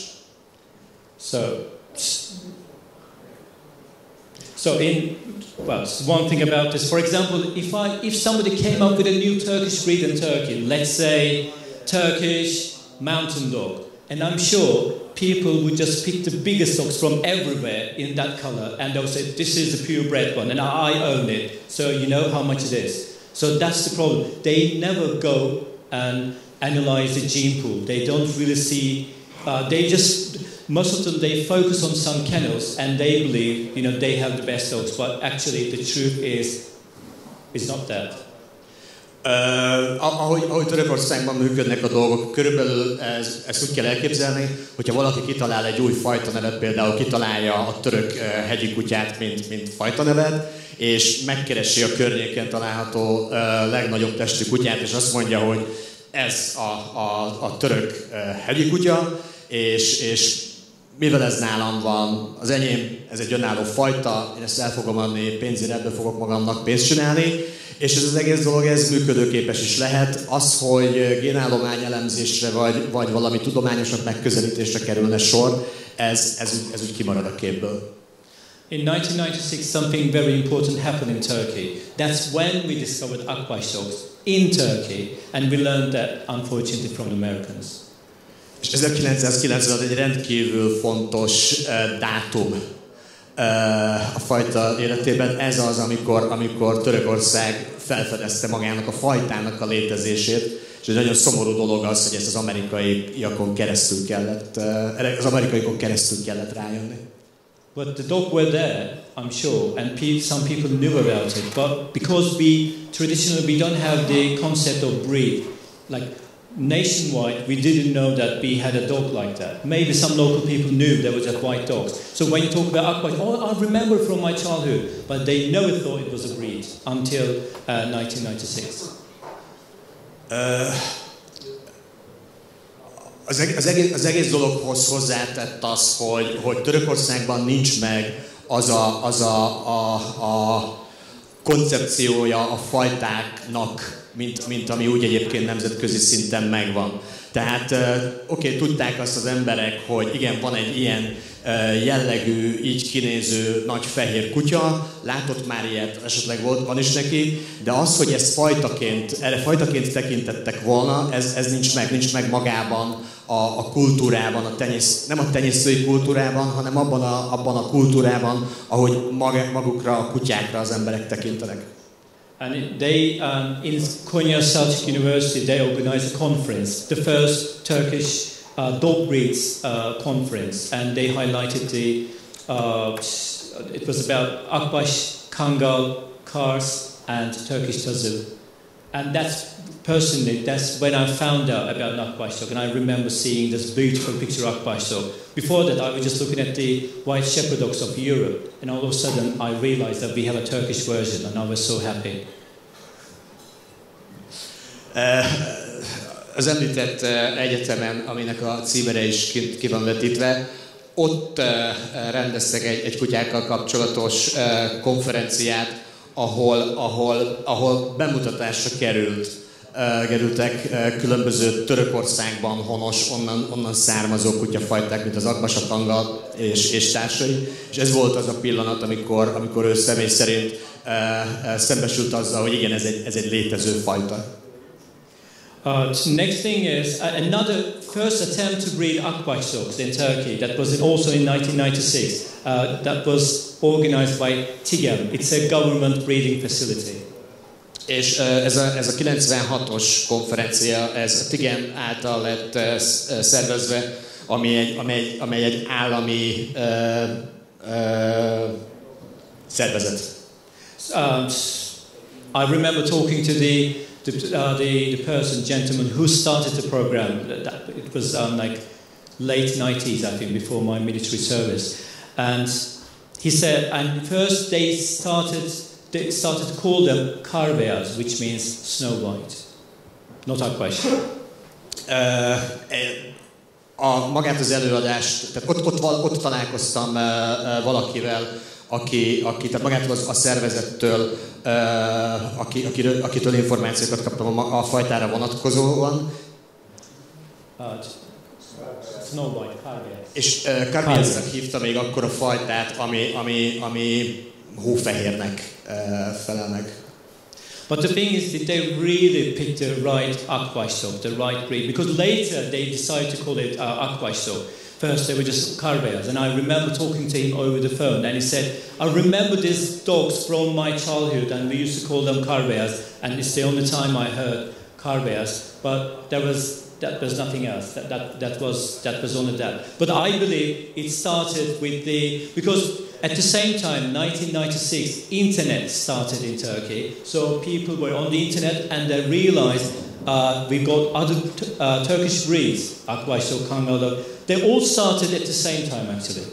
So one thing about this, for example, if somebody came up with a new Turkish breed in Turkey, let's say Turkish mountain dog, and I'm sure people would just pick the biggest dogs from everywhere in that color, and they'll say, this is the purebred one, and I own it, so you know how much it is. So that's the problem. They never go and analyze the gene pool. They don't really see, most of them, they focus on some kennels and they believe, they have the best dogs, but actually the truth is not that. Ahogy Törökországban működnek a dolgok, körülbelül ezt úgy kell elképzelni, hogyha valaki kitalál egy új fajtanevet, például kitalálja a török hegyi kutyát, mint fajtanevet, és megkeresi a környéken található legnagyobb testű kutyát, és azt mondja, hogy ez a török hegyi kutya, és mivel ez nálam van, az enyém, ez egy önálló fajta, én ezt el fogom adni pénzért, ebből fogok magamnak pénzt csinálni, és ez az egész dolog, ez működőképes is lehet. Az, hogy génállomány elemzésre vagy valami tudományosabb megközelítésre kerülne sor, ez úgy kimarad a képből. In 1996, something very important happened in Turkey. That's when we discovered Akbash dogs in Turkey, and we learned that, unfortunately, from the Americans. És 1996 egy rendkívül fontos dátum a fajta életében. Ez az, amikor Törökország felfedezte magának a fajtának a létezését, és egy nagyon szomorú dolog az, hogy ezt az amerikaiakon keresztül kellett rájönni. But the dog were there, I'm sure, and some people knew about it. But because we don't have the concept of breed, like nationwide, we didn't know that we had a dog like that. Maybe some local people knew there was just white dogs. So when you talk about Akbash, I remember from my childhood, but they never thought it was a breed until 1996. Az egész dologhoz hozzátett az, hogy Törökországban nincs meg az a koncepciója a fajtáknak, mint ami úgy egyébként nemzetközi szinten megvan. Tehát tudták azt az emberek, hogy igen, van egy ilyen jellegű, így kinéző nagy fehér kutya, látott már ilyet, esetleg van is neki, de az, hogy ezt erre fajtaként tekintettek volna, ez nincs meg magában a kultúrában, nem a tenyésztői kultúrában, hanem abban a kultúrában, ahogy magukra, a kutyákra az emberek tekintenek. And they, in Konya Selçuk University, they organized a conference, the first Turkish dog breeds conference, and they highlighted it was about Akbash, Kangal, Kars, and Turkish Tazı. And that's when I found out about Akbash dog, and I remember seeing this beautiful picture of Akbash dog. Before that, I was just looking at the white shepherd dogs of Europe, and all of a sudden I realized that we have a Turkish version, and I was so happy. Az említett egyetemen, aminek a címere is ki van vetítve, ott rendeztek egy kutyákkal kapcsolatos konferenciát, ahol bemutatásra kerültek különböző Törökországban honos, onnan származó kutyafajták, mint az Akbash, a Kangal és társai. És ez volt az a pillanat, amikor ő személy szerint szembesült azzal, hogy igen, ez egy létező fajta. Next thing is another first attempt to breed Akbash dogs in Turkey. That was also in 1996. That was organized by TİGEM. It's a government breeding facility. És ez a 96-os konferencia, ez a TIGEM által lett szervezve, amely egy állami szervezet. I remember talking to the gentleman who started the program. It was like late 90s, I think, before my military service. And he said, and first they started to call them Karbeas, which means Snow White. Not our question. Magát az előadást, tehát ott találkoztam valakivel, tehát magától a szervezettől, akitől információkat kaptam a fajtára vonatkozóan. Snow White, Karbeas. És Karbeasnak hívta még akkor a fajtát, ami hófehérnek felel meg. But the thing is that they really picked the right Akbaştok, the right breed, because later they decided to call it Akbaştok. First they were just Karbeas, and I remember talking to him over the phone, and he said, I remember these dogs from my childhood, and we used to call them Karbeas, and it's the only time I heard Karbeas, but that was nothing else. That was only that. But I believe it started with because at the same time, 1996, internet started in Turkey. So people were on the internet and they realized we got other Turkish breeds, Akbaştok, Kangal. They all started at the same time, actually.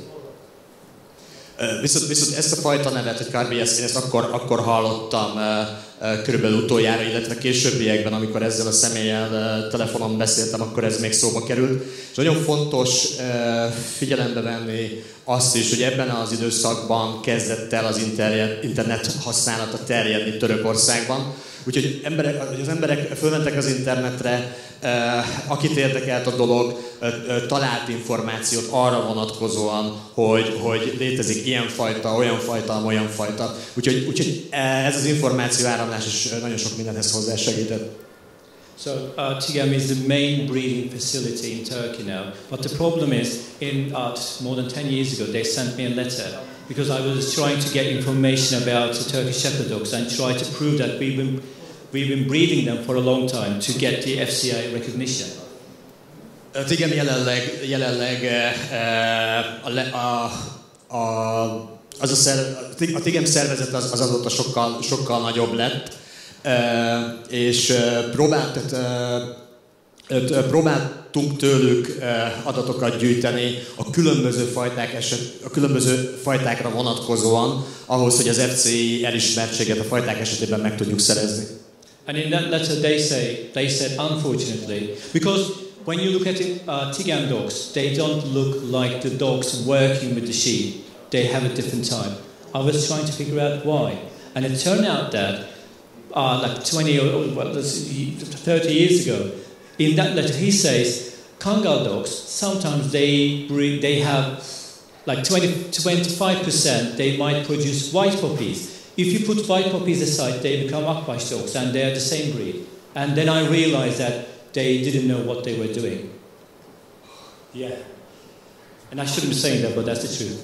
Viszont ezt a fajta nevet, hogy Karbeas, én ezt akkor hallottam körülbelül utoljára, illetve későbbiekben, amikor ezzel a személlyel telefonon beszéltem, akkor ez még szóba került. És nagyon fontos figyelembe venni azt is, hogy ebben az időszakban kezdett el az internet használata terjedni Törökországban. Úgyhogy az emberek fölmentek az internetre, akit érdekelt a dolog, talált információt arra vonatkozóan, hogy létezik ilyen fajta, olyan fajta, olyan fajta. Úgyhogy ez az információ áramlás is nagyon sok mindenhez hozzásegített. So TIGEM is the main breeding facility in Turkey now. But the problem is, more than 10 years ago, they sent me a letter because I was trying to get information about the Turkish Shepherd dogs and try to prove that we've been breeding them for a long time to get the FCA recognition. A TIGEM jelenleg a TIGEM szervezet az azóta sokkal nagyobb lett, és próbáltunk tőlük adatokat gyűjteni a különböző fajtákra vonatkozóan, ahhoz, hogy az FCI elismertséget a fajták esetében meg tudjuk szerezni. And in that letter they said unfortunately, because when you look at TIGEM dogs, they don't look like the dogs working with the sheep. They have a different type. I was trying to figure out why, and it turned out that like 20 or 30 years ago, in that letter he says Kangal dogs sometimes they have like 25% they might produce white puppies. If you put white puppies aside, they become Akbaş dogs and they are the same breed. And then I realized that they didn't know what they were doing. Yeah. And I shouldn't be saying that, but that's the truth.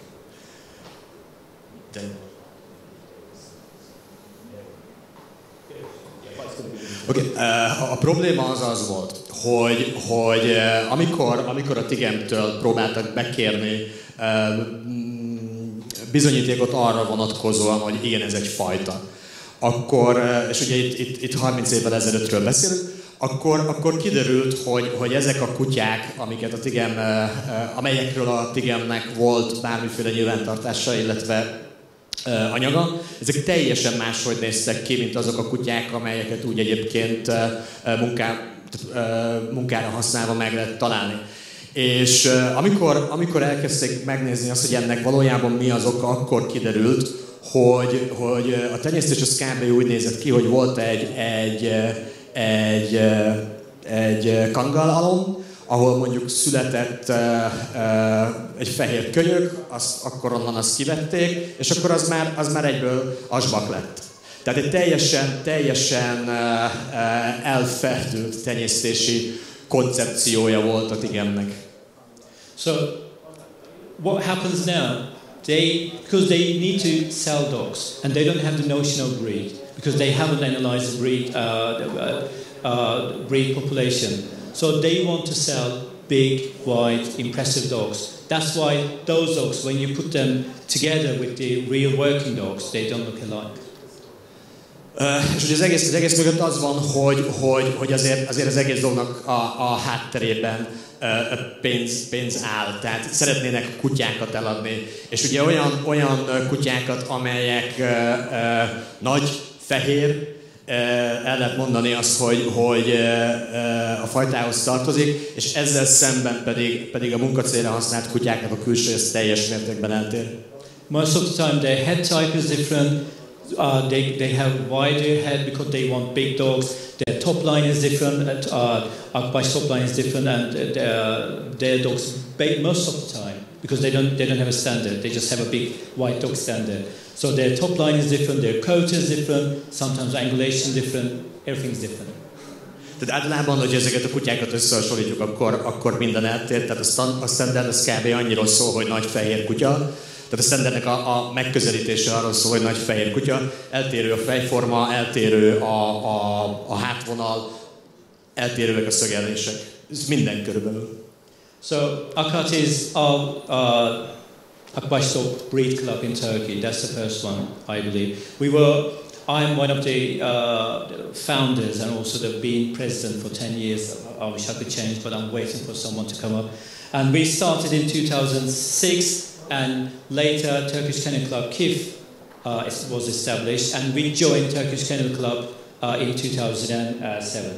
Okay. A probléma az volt, hogy amikor a TIGEM-től próbáltak bekérni bizonyítékot arra vonatkozóan, hogy igen, ez egy fajta, akkor, és ugye itt 30 évvel ezelőttről beszélünk, akkor kiderült, hogy ezek a kutyák, amelyekről a TIGEM-nek volt bármiféle nyilvántartása, illetve anyaga, ezek teljesen máshogy néztek ki, mint azok a kutyák, amelyeket úgy egyébként munkára használva meg lehet találni. És amikor elkezdték megnézni azt, hogy ennek valójában mi az oka, akkor kiderült, hogy a tenyésztés az kb. Úgy nézett ki, hogy volt egy kangal alom, ahol mondjuk született egy fehér kölyök, akkor onnan azt kivették, és akkor az már egyből asbak lett. Tehát egy teljesen elferdült tenyésztési koncepciója volt a TIGEM-nek. So, what happens now? Because they need to sell dogs, and they don't have the notion of breed. because they haven't analyzed the breed population. So they want to sell big, white, impressive dogs. That's why those dogs, when you put them together with the real working dogs, they don't look alike. És ugye az egész mögött az van, hogy azért az egész dolognak a hátterében pénz áll. Tehát szeretnének kutyákat eladni. És ugye olyan kutyákat, amelyek nagy, fehér, el lehet mondani azt, hogy a fajtához tartozik, és ezzel szemben pedig a munkacélra használt kutyáknak a külsője teljes mértékben eltér. Most of the time their head type is different. They have wider head because they want big dogs. Their top line is different. Akbai's top line is different, and their dogs most of the time because they don't have a standard. They just have a big white dog standard. So their top line is different. Their coat is different. Sometimes angulation different. Everything's different. Tehát általában, hogy ezeket a kutyákat összehasonlítjuk, akkor minden eltér. Tehát a standard az kb. Annyiról szól, hogy nagy fehér kutya. Tehát a standardnek a megközelítése arról szól, hogy nagy fehér kutya. Eltérő a fejforma, eltérő a hátvonal, eltérőek a szögelések. Ez minden körülbelül. So Akat is Akbai's Dog Breed Club in Turkey. That's the first one, I believe. I'm one of the founders and also the being president for 10 years. I wish I could change, but I'm waiting for someone to come up. And we started in 2006, and later Turkish Kennel Club KIF was established, and we joined Turkish Kennel Club in 2007.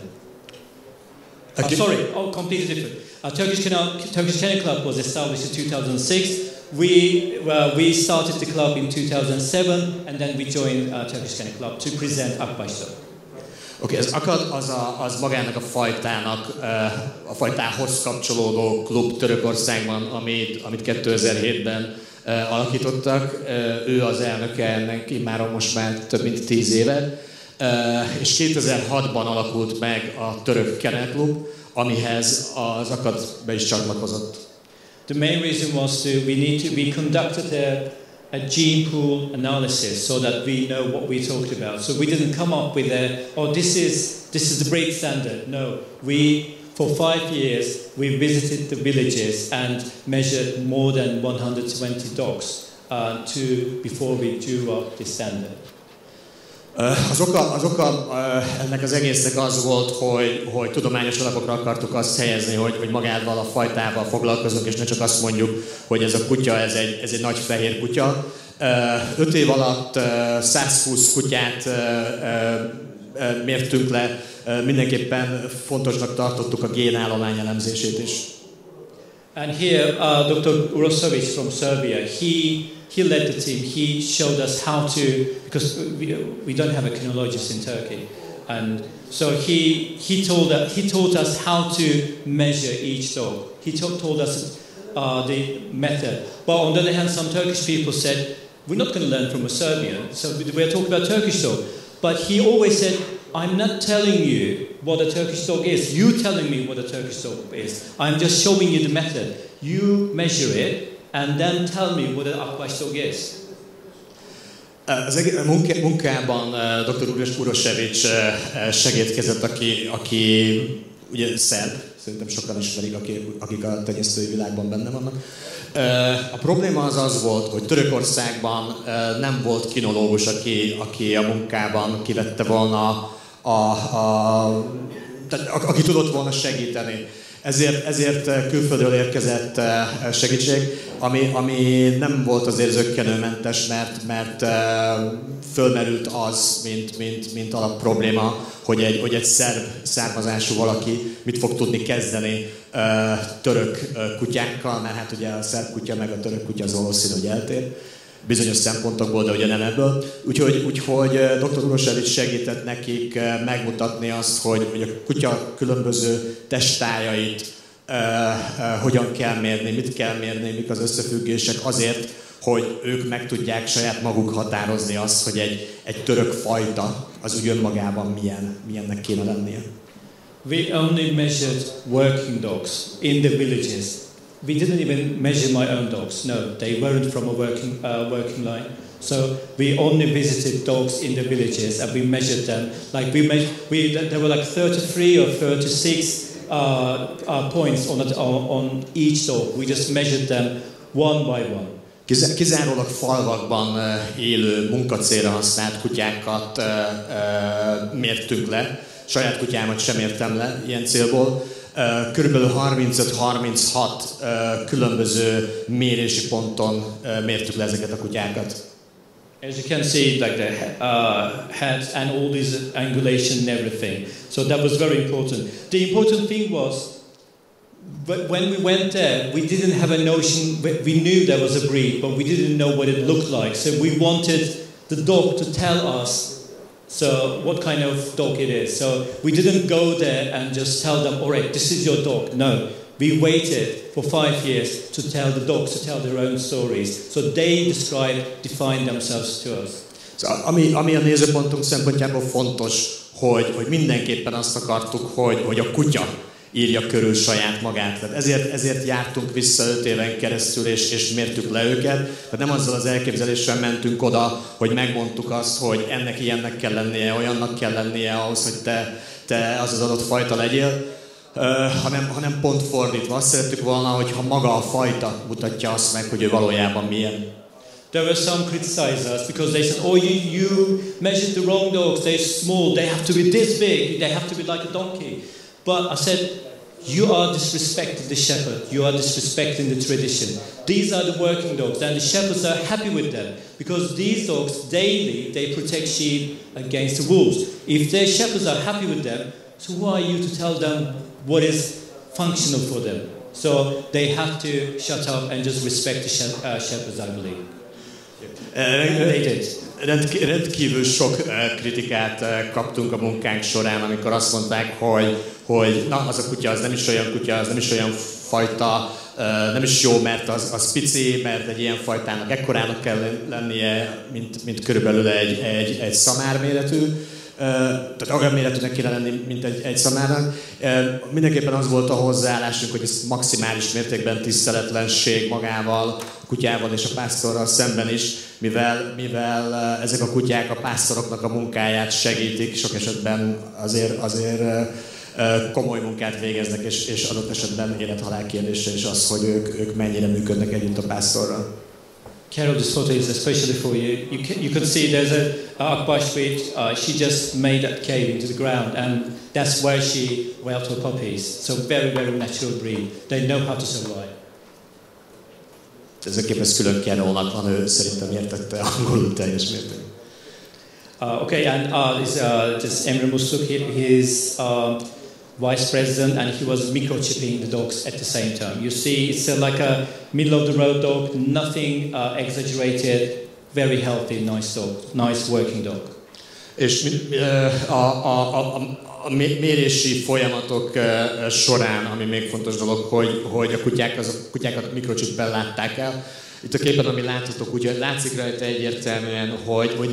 Completely different. Turkish Kennel Club was established in 2006. We started the club in 2007, and then we joined Turkish Kennel Club to present Akbai's Dog. Oké, az Akad az magának a fajtához kapcsolódó klub Törökországban, amit 2007-ben alakítottak. Ő az elnöke ennek immáron most már több mint 10 éve. És 2006-ban alakult meg a Török Kennel Club, amihez az Akad be is csatlakozott. The main reason was we conducted a gene pool analysis so that we know what we talked about. So we didn't come up with this is the breed standard. No, for 5 years we visited the villages and measured more than 120 dogs before we drew up the standard. Az oka ennek az egésznek az volt, hogy tudományos alapokra akartuk azt helyezni, hogy magával a fajtával foglalkozunk, és ne csak azt mondjuk, hogy ez a kutya, ez egy nagy fehér kutya. 5 év alatt 120 kutyát mértünk le, mindenképpen fontosnak tartottuk a génállomány elemzését is. And here Dr. Urošević from Serbia, he led the team. He showed us how to, because we don't have a kynologist in Turkey, and so he taught us how to measure each dog. He told us the method. But on the other hand, some Turkish people said, we're not going to learn from a Serbian, so we're talking about Turkish dog. But he always said, I'm not telling you what a Turkish dog is. You telling me what a Turkish dog is. I'm just showing you the method. You measure it, and then tell me what an Akbai's dog is. Az munkában Dr. Urošević segédkezett, aki ugye szerb, szerintem sokan ismerik, akik a tenyésztői világban benne vannak. A probléma az volt, hogy Törökországban nem volt kinológus, aki a munkában kivette volna, aki tudott volna segíteni. Ezért külföldről érkezett segítség, ami nem volt azért zökkenőmentes, mert fölmerült az, mint alapprobléma, hogy egy szerb származású valaki mit fog tudni kezdeni török kutyákkal, mert hát ugye a szerb kutya meg a török kutya az valószínű, hogy eltér bizonyos szempontokból, de ugye nem ebből. Úgyhogy Dr. Urošević segített nekik megmutatni azt, hogy a kutya különböző testtájait hogyan kell mérni, mit kell mérni, mik az összefüggések azért, hogy ők meg tudják saját maguk határozni azt, hogy egy török fajta az úgy önmagában milyennek kéne lennie. We only measured working dogs in the villages. we didn't even measure my own dogs. No, they weren't from a working line. So we only visited dogs in the villages and we measured them. Like there were like 33 or 36 points on each dog. We just measured them one by one. Kizárólag falvakban élő, munkacélra használt kutyákat mértünk le. Saját kutyámat sem értem le ilyen célból. Körülbelül 35-36 különböző mérési ponton mértük le ezeket a kutyákat. As you can see, like the heads and all this angulation and everything. So that was very important. The important thing was, when we went there, we didn't have a notion. We knew there was a breed, but we didn't know what it looked like. So we wanted the dog to tell us. So what kind of dog it is. So we didn't go there and just tell them, all right, this is your dog. No, we waited for 5 years to tell the dogs to tell their own stories. So they define themselves to us. So, ami a nézőpontunk szempontjából fontos, hogy mindenképpen azt akartuk, hogy a kutya írja körül saját magát. Tehát ezért jártunk vissza 5 éven keresztül, és mértük le őket. Tehát nem azzal az elképzeléssel mentünk oda, hogy megmondtuk azt, hogy ennek ilyennek kell lennie, olyannak kell lennie ahhoz, hogy te az adott fajta legyél, hanem pont fordítva. Azt szerettük volna, hogyha maga a fajta mutatja azt meg, hogy ő valójában milyen. There were some criticize us because they said, oh, you measured the wrong dogs, they're small, they have to be this big, they have to be like a donkey. But I said, you are disrespecting the shepherd. You are disrespecting the tradition. These are the working dogs, and the shepherds are happy with them because these dogs daily they protect sheep against the wolves. If their shepherds are happy with them, so who are you to tell them what is functional for them? So they have to shut up and just respect the shepherds, I believe. They did. Rendkívül sok kritikát kaptunk a munkánk során, amikor azt mondták, hogy na, az a kutya, az nem is olyan kutya, az nem is olyan fajta, nem is jó, mert az pici, mert egy ilyen fajtának ekkorának kell lennie, mint körülbelül egy szamár méretű. Tehát olyan méretűnek kéne lenni, mint egy szamárnak. Mindenképpen az volt a hozzáállásunk, hogy ez maximális mértékben tiszteletlenség magával, a kutyával és a pásztorral szemben is, mivel ezek a kutyák a pásztoroknak a munkáját segítik, sok esetben azért komoly munkát végeznek, és adott esetben élet-halál kérdése is az, hogy ők mennyire működnek együtt a pásztorral. Carol, this photo is especially for you. You can see there's a Akbash which she just made that cave into the ground, and that's where she whelped her puppies. So very, very natural breed. They know how to survive. Ez a kép, ez külön Carolnak van, ő szerintem értette angolul teljes mértékben. Okay, and this Emre Musluk, he's vice president, and he was microchipping the dogs at the same time. You see, it's like a middle of the road dog, nothing exaggerated, very healthy, nice dog, nice working dog. És a mérési folyamatok során, ami még fontos dolog, hogy a kutyákat mikrochippel látták el. Itt a képen, ami láthatok, úgyhogy látszik rajta egyértelműen, hogy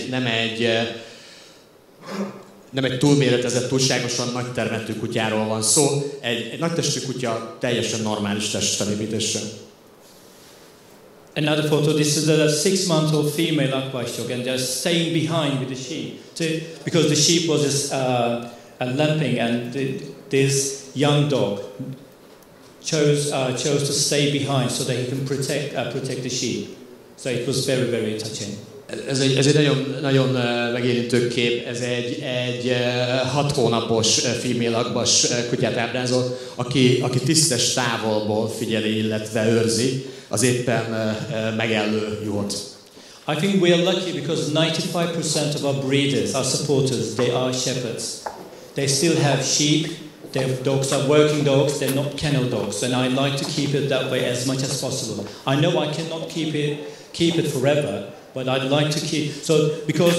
nem egy túlméretezett, túlságosan nagy termetű kutyáról van szó. Egy nagytestű kutya teljesen normális testfelépítéssel. Another photo, this is a 6-month-old female Akbash dog, and they're staying behind with the sheep because the sheep was just lamping, and this young dog chose to stay behind so that he can protect the sheep. So it was very, very touching. Ez egy nagyon megérintő kép, ez egy 6 hónapos female Akbash kutyát ábrázol, aki tisztes távolból figyeli, illetve őrzi az éppen megellő juhot. I think we are lucky because 95% of our breeders, our supporters, they are shepherds. They still have sheep, their dogs are working dogs, they're not kennel dogs, and I like to keep it that way as much as possible. I know I cannot keep it forever, but I'd like to keep because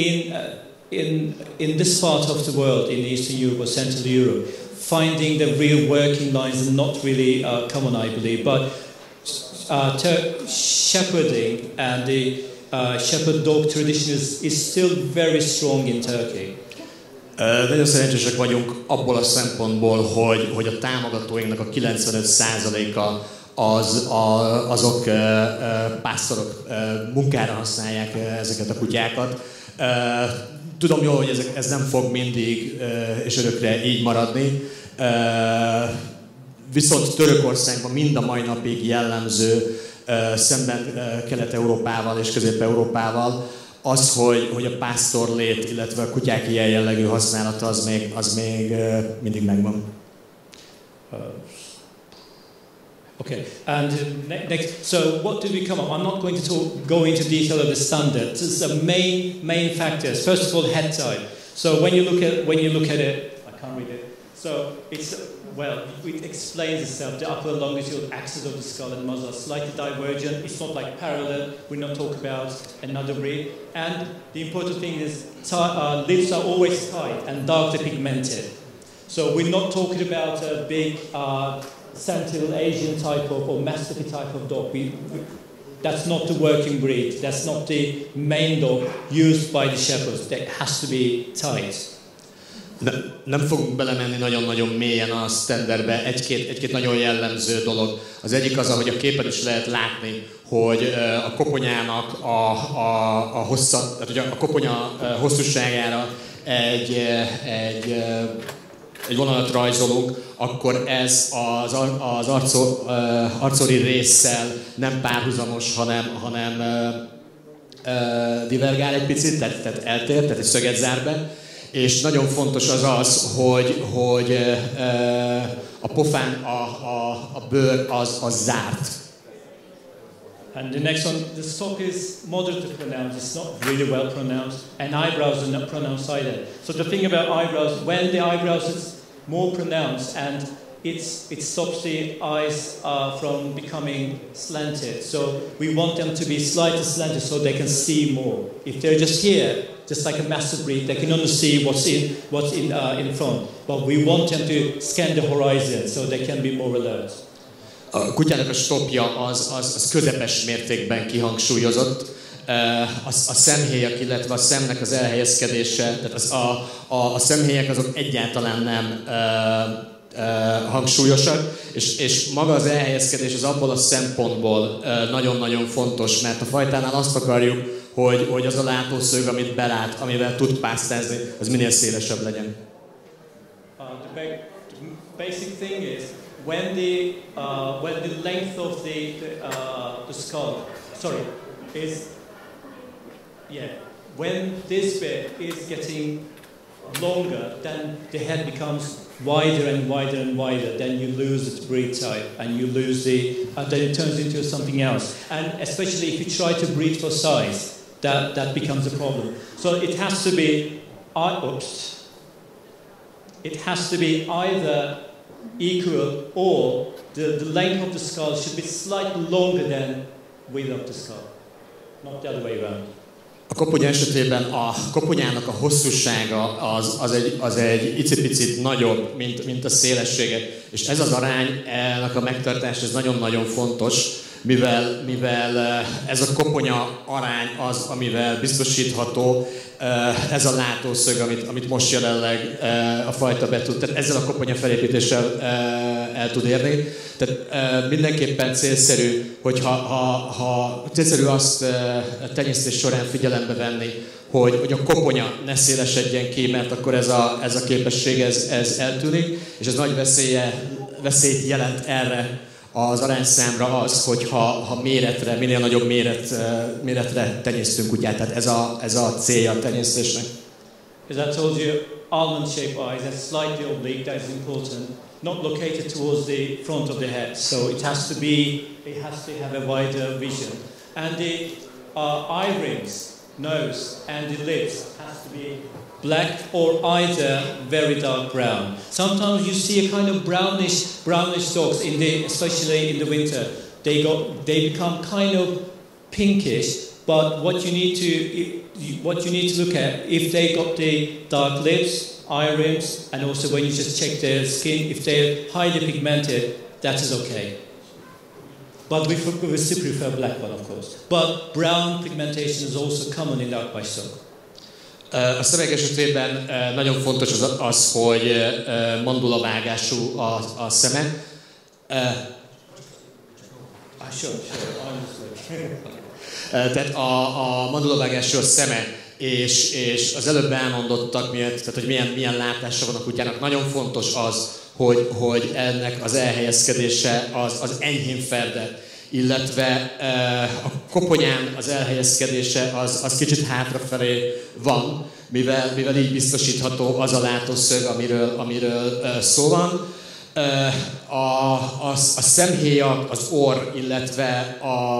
in this part of the world, in Eastern Europe or Central Europe, finding the real working lines is not really common, I believe. But shepherding and the shepherd dog tradition is still very strong in Turkey. Nagyon szerencsések vagyunk abból a szempontból, hogy a támogatóinknak a 95%-a azok pásztorok, munkára használják ezeket a kutyákat. Tudom jól, hogy ez nem fog mindig és örökre így maradni, viszont Törökországban mind a mai napig jellemző, szemben Kelet-Európával és Közép-Európával, az, hogy a pásztorlét, illetve a kutyák ilyen jellegű használata, az még mindig megvan. Okay, and next, so what did we come up? I'm not going to go into detail of the standards. It's the main factors. First of all, head type. So when you look at it, I can't read it. So it's it explains itself. The upper longitudinal axis of the skull and muzzle are slightly divergent. It's not like parallel. We're not talking about another breed. And the important thing is lips are always tight and darkly pigmented. So we're not talking about a big Sentinel Asian type of or Mastiff type of dog. That's not the working breed. That's not the main dog used by the shepherds. That has to be tight. Nem fogunk belemenni nagyon-nagyon mélyen a standardbe. Egy-két nagyon jellemző dolog. Az egyik az, ahogy a képen is lehet látni, hogy a koponyának a koponya hosszúságára egy vonalat rajzolunk, akkor ez az arcori résszel nem párhuzamos, hanem divergál egy picit, tehát eltér, tehát egy szöget zár be. És nagyon fontos az, hogy a pofán a bőr az zárt. And the next one, the sock is moderately pronounced, it's not really well pronounced, and eyebrows are not pronounced either. So the thing about eyebrows, when the eyebrows is more pronounced and it stops the eyes from becoming slanted. So we want them to be slightly slanted so they can see more. If they're just here, just like a mastiff breed, they can only see what's in front. But we want them to scan the horizon so they can be more alert. A kutyának a stopja az közepes mértékben kihangsúlyozott. A szemhéjak, illetve a szemnek az elhelyezkedése, tehát a szemhéjak azok egyáltalán nem hangsúlyosak, és maga az elhelyezkedés az abból a szempontból nagyon-nagyon fontos, mert a fajtánál azt akarjuk, hogy az a látószög, amit belát, amivel tud pásztázni, az minél szélesebb legyen. The basic thing is when the length of the skull, when this bit is getting longer, then the head becomes wider and wider and wider. Then you lose its breed type, and you lose then it turns into something else. And especially if you try to breed for size, that becomes a problem. So it has to be, it has to be either equal or the length of the skull should be slightly longer than width of the skull, not the other way around. A koponya esetében a koponyának a hosszúsága az egy icipicit nagyobb, mint a szélessége. És ez az aránynak a megtartása ez nagyon-nagyon fontos, mivel ez a koponya arány az, amivel biztosítható ez a látószög, amit most jelenleg a fajta be tud. Tehát ezzel a koponya felépítéssel el tud érni. Tehát mindenképpen célszerű, célszerű azt a tenyésztés során figyelembe venni, hogy a koponya ne szélesedjen ki, mert akkor ez a képesség ez eltűnik, és ez nagy veszélyt jelent erre az arányszámra az, hogy ha minél nagyobb méretre tenyésztünk kutyát. Tehát ez a célja a tenyésztésnek. As I told you, almond-shaped eyes are slightly oblique, that is important. Not located towards the front of the head, so it has to have a wider vision. And the eye rings, nose, and the lips has to be black or either very dark brown. Sometimes you see a kind of brownish dogs especially in the winter. They become kind of pinkish. But what you need to look at, if they got the dark lips, eye rims, and also when you just check their skin, if they're highly pigmented, that is okay. But we still prefer black one, of course. But brown pigmentation is also common in dark white stock. A szöveg esetében nagyon fontos az hogy mandulavágású a szeme. Tehát a mandulavágású a szeme, és az előbb elmondottak miatt, tehát hogy milyen látása van a kutyának. Nagyon fontos az, hogy ennek az elhelyezkedése az enyhén ferde, illetve a koponyán az elhelyezkedése az kicsit hátrafelé van, mivel így biztosítható az a látószög, amiről szó van. A szemhéjak, az orr, illetve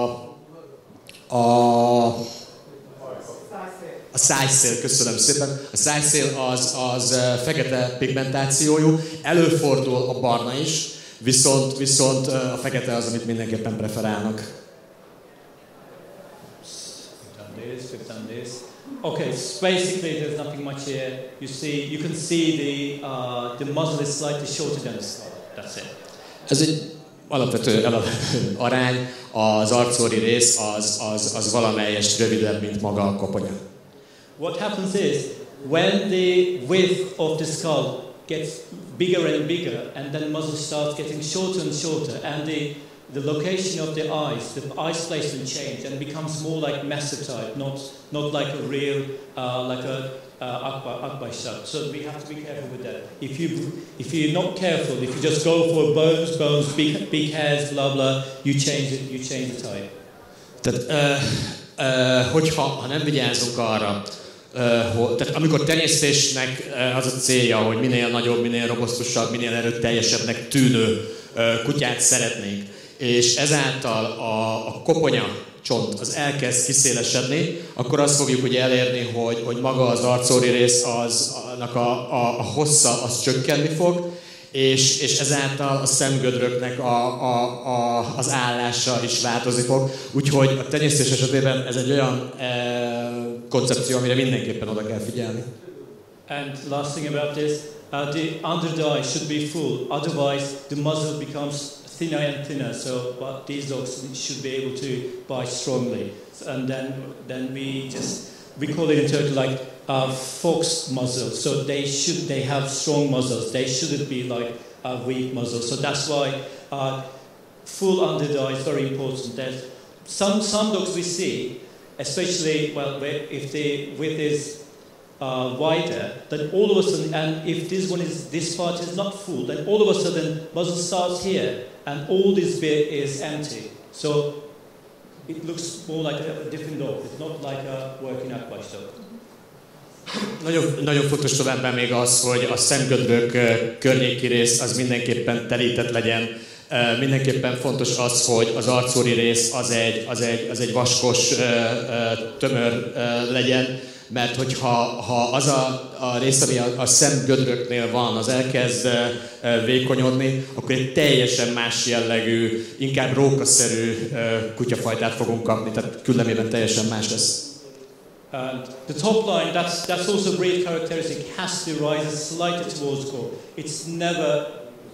a szájszél, köszönöm szépen. A szájszél az fekete pigmentációjú, előfordul a barna is, viszont a fekete az, amit mindenképpen preferálnak. Okay, so basically there's nothing much here. You can see the muzzle is slightly shorter than the skull. That's it. Ez egy alapvető arány, az arcori rész az valamelyest rövidebb, mint maga a koponya. What happens is, when the width of the skull gets bigger and bigger, and then the muzzle starts getting shorter and shorter, and the location of the eyes placement change, and it becomes more like mesotype, not like a real, like a Akbar shot. So we have to be careful with that. If you're not careful, if you just go for bones, big hairs, blah blah, you change the type. Tehát, hogyha nem vigyázunk arra, tehát amikor tenyésztésnek az a célja, hogy minél nagyobb, minél robosztusabb, minél erőteljesebbnek tűnő kutyát szeretnénk, és ezáltal a koponya csont az elkezd kiszélesedni, akkor azt fogjuk ugye elérni, hogy maga az arcóri rész annak a hossza az csökkenni fog, és ezáltal a szemgödröknek az állása is változni fog. Úgyhogy a tenyésztés esetében ez egy olyan koncepció, amire mindenképpen oda kell figyelni. And last thing about this, the underdye should be full, otherwise the muzzle becomes thinner and thinner. So, but these dogs should be able to bite strongly, and then we call it in Turkey like fox muzzle. So they have strong muzzles. They shouldn't be like a weak muzzle. So that's why full underdye is very important. There's some dogs we see, especially if the width is wider, then all of a sudden, and if this part is not full, then all of a sudden muzzle starts here, and all this bit is empty. So it looks more like a different dog. It's not like a working Akbar dog. Nagyon fontos továbbá még az, hogy a szemgödrök környéki rész az mindenképpen telített legyen. Mindenképpen fontos az, hogy az arcóri rész az egy vaskos tömör legyen, mert hogyha az a rész, ami a szemgödröknél van, az elkezd vékonyodni, akkor egy teljesen más jellegű, inkább rókaszerű kutyafajtát fogunk kapni, tehát küllemében teljesen más lesz. The top line, that's also a breed characteristic. It has to rise slightly towards core. It's never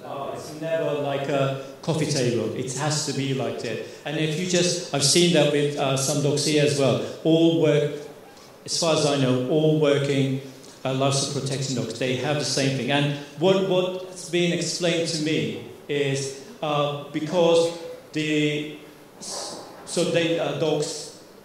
like a coffee table. It has to be like that. And if you I've seen that with some dogs here as well. All work, as far as I know, all working livestock protection dogs. They have the same thing. And what's been explained to me is because dogs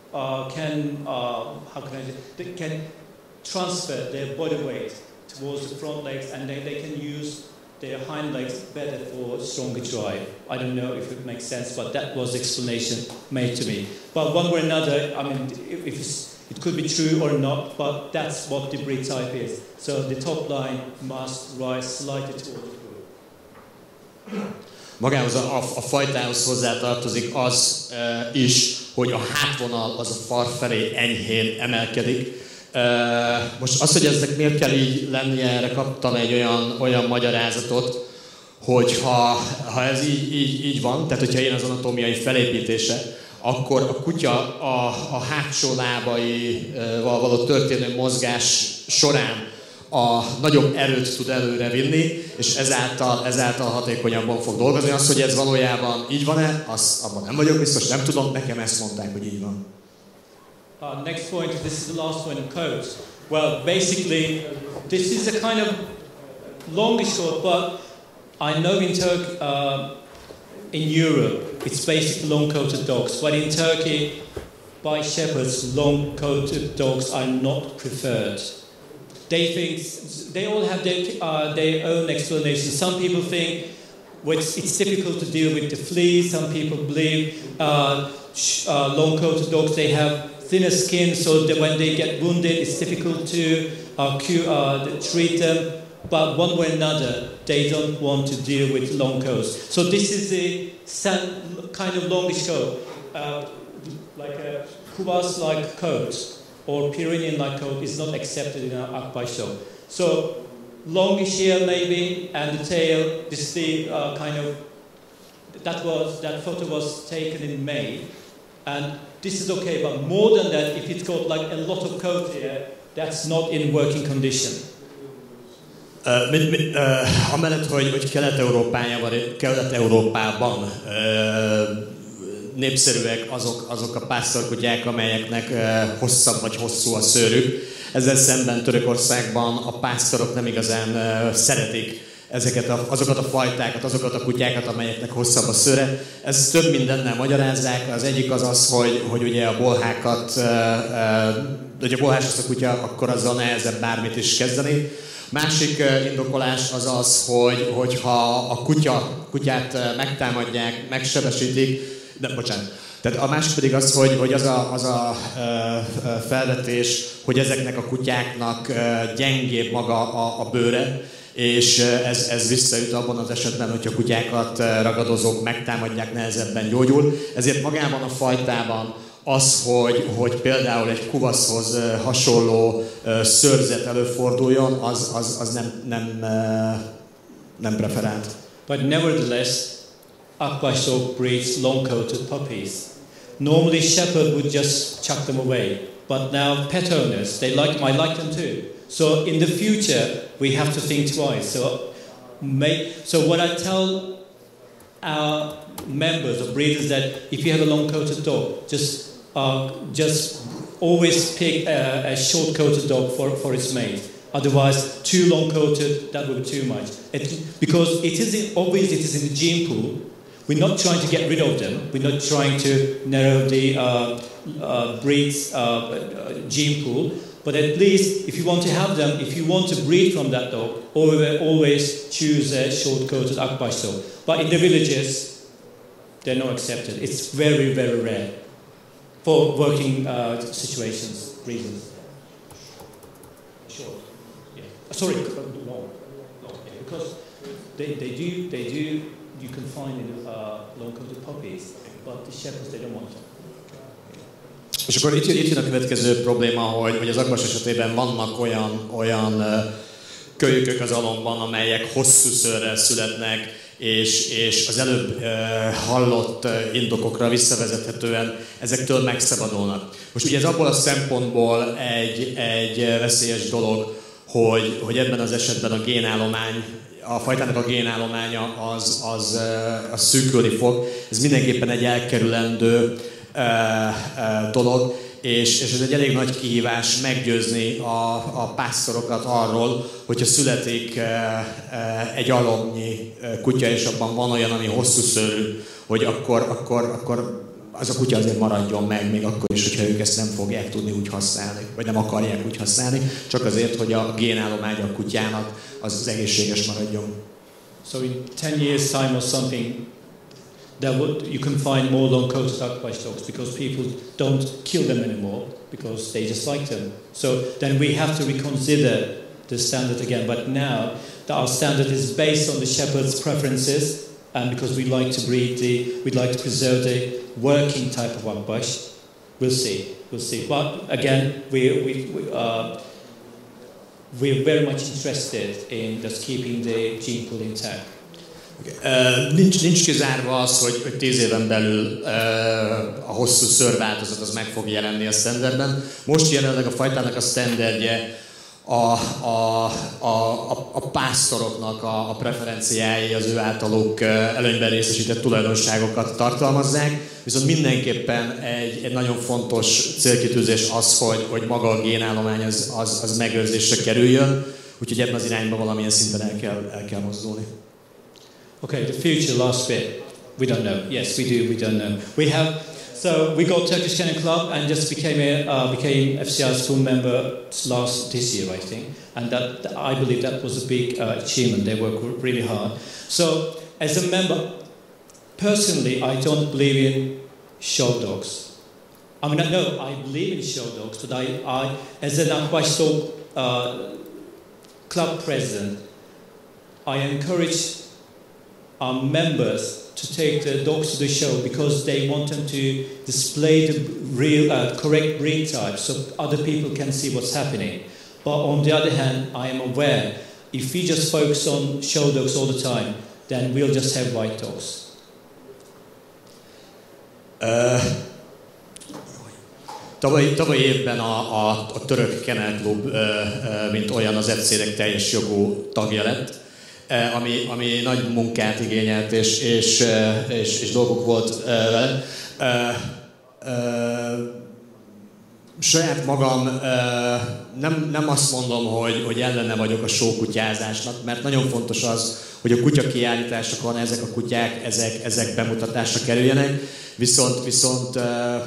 they can transfer their body weight towards the front legs, and they can use their hind legs better for stronger drive. I don't know if it makes sense, but that was the explanation made to me. But one way or another, I mean, it could be true or not, but that's what the breed type is. So the top line must rise slightly towards the group. Magához a fajtához hozzátartozik az is, hogy a hátvonal az a far felé enyhén emelkedik. Most az, hogy eznek miért kell így lennie, erre kaptam egy olyan magyarázatot, hogy ha ez így van, tehát hogyha ilyen az anatómiai felépítése, akkor a kutya a hátsó lábaival való történő mozgás során a nagyobb erőt tud előre vinni, és ezáltal hatékonyabban fog dolgozni. Az, hogy ez valójában így van-e, abban nem vagyok biztos, nem tudom, nekem ezt mondták, hogy így van. Next point, this is the last one, coat. Well, basically, this is a kind of longish coat, but I know in Europe, it's basically long-coated dogs, but in Turkey, by shepherds, long-coated dogs are not preferred. They all have their own explanation. Some people think it's difficult to deal with the fleas. Some people believe long-coated dogs, they have thinner skin, so that when they get wounded, it's difficult to treat them. But one way or another, they don't want to deal with long coats. So this is a kind of longish coat, like a Kuvas-like coat or Pyrenean-like coat is not accepted in our Akbaş dog. So longish here maybe, and the tail. This is the kind of that photo was taken in May, and this is okay. But more than that, if it's got like a lot of coat here, that's not in working condition. Amellett, hogy Kelet-Európában népszerűek azok a pásztorkutyák, amelyeknek hosszabb vagy hosszú a szőrük. Ezzel szemben Törökországban a pásztorok nem igazán szeretik azokat a fajtákat, azokat a kutyákat, amelyeknek hosszabb a szőre. Ez több mindennel magyarázzák. Az egyik az, hogy ugye a bolhákat, hogy a bolhás az a kutya, akkor azzal nehezebb bármit is kezdeni. Másik indokolás az, hogy ha a kutyát megtámadják, megsebesítik, Tehát a másik pedig az, hogy az a felvetés, hogy ezeknek a kutyáknak gyengébb maga a bőre, és ez visszaüt abban az esetben, hogyha kutyákat ragadozók megtámadják, nehezebben gyógyul. Ezért magában a fajtában az, hogy például egy kuvaszhoz hasonló szőrzet előforduljon, az nem preferált. But nevertheless, Akbaş dog breeds long-coated puppies. Normally, shepherd would just chuck them away, but now pet owners might like them too. So in the future, we have to think twice. So what I tell our members or breeders that if you have a long-coated dog, just always pick a short-coated dog for its mate. Otherwise, too long-coated, that would be too much. Because it is obvious it is in the gene pool. We're not trying to get rid of them. We're not trying to narrow the breed's gene pool. But at least, if you want to have them, if you want to breed from that dog, always choose a short-coated Akbaş dog. But in the villages, they're not accepted. It's very, very rare for working reasons. Short. Yeah. Sorry, long. Yeah, because they do. You can find in long-coated puppies, but the shepherds, they don't want them. És akkor itt jön a következő probléma, hogy az Akbaş esetében vannak olyan kölykök az alomban, amelyek hosszú szőrrel születnek, és az előbb hallott indokokra visszavezethetően ezektől megszabadulnak. Most ugye ez abból a szempontból egy veszélyes dolog, hogy ebben az esetben a génállomány, a fajtának a génállománya az szűkülni fog. Ez mindenképpen egy elkerülendő dolog, és ez egy elég nagy kihívás meggyőzni a pásztorokat arról, hogyha születik egy alomnyi kutya, és abban van olyan, ami hosszú szőrű, hogy akkor az a kutya azért maradjon meg, még akkor is, hogyha ők ezt nem fogják tudni úgy használni, vagy nem akarják úgy használni, csak azért, hogy a génállomány a kutyának az egészséges maradjon. So in 10 years time or something, you can find more long-coated Akbaş dogs because people don't kill them anymore because they just like them. So then we have to reconsider the standard again. But now our standard is based on the shepherd's preferences, and because we like to we'd like to preserve the working type of Akbaş. We'll see. But again, we're very much interested in just keeping the gene pool intact. Nincs kizárva az, hogy 10 éven belül a hosszú szőrváltozat az meg fog jelenni a standardben. Most jelenleg a fajtának a standardje a pásztoroknak a preferenciái, az ő általuk előnyben részesített tulajdonságokat tartalmazzák, viszont mindenképpen egy nagyon fontos célkitűzés az, hogy maga a génállomány az megőrzésre kerüljön, úgyhogy ebben az irányban valamilyen szinten el kell mozdulni. Okay, the future, last bit. We don't know. Yes, we do. We don't know. So we got Turkish Kennel Club and just became FCI's full member this year, I think. And that I believe that was a big achievement. They worked really hard. So as a member, personally, I don't believe in show dogs. I mean, no, I believe in show dogs, but I as an Akbaş Dog club president, I encourage our members to take the dogs to the show because they want them to display the real, correct breed type so other people can see what's happening. But on the other hand, I am aware if we just focus on show dogs all the time, then we'll just have white dogs. Tavaly évben a Török Kennel Club, mint olyan, az FC-nek teljes jogú tagja lett, ami nagy munkát igényelt, és dolgok volt vele. Saját magam nem azt mondom, hogy ellene vagyok a sókutyázásnak, mert nagyon fontos az, hogy a kutya kiállításokon ezek a kutyák, ezek bemutatásra kerüljenek, viszont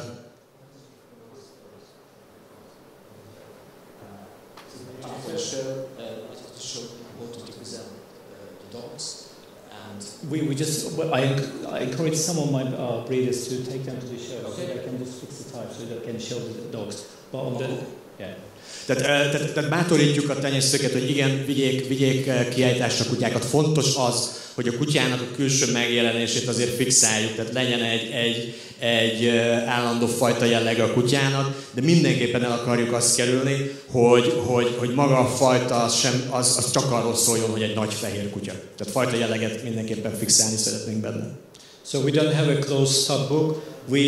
I encourage some of my breeders to take them to the show, okay, so they can just fix the type, so they can show the dogs. But on the, yeah. Tehát bátorítjuk a tenyésztőket, hogy igen, vigyék kiállításra kutyákat. Fontos az, hogy a kutyának a külső megjelenését azért fixáljuk, tehát legyen egy állandó fajta jellege a kutyának, de mindenképpen el akarjuk azt kerülni, hogy maga a fajta az csak arról szóljon, hogy egy nagy fehér kutya. Tehát fajta jelleget mindenképpen fixálni szeretnénk benne. So we don't have a closed subbook.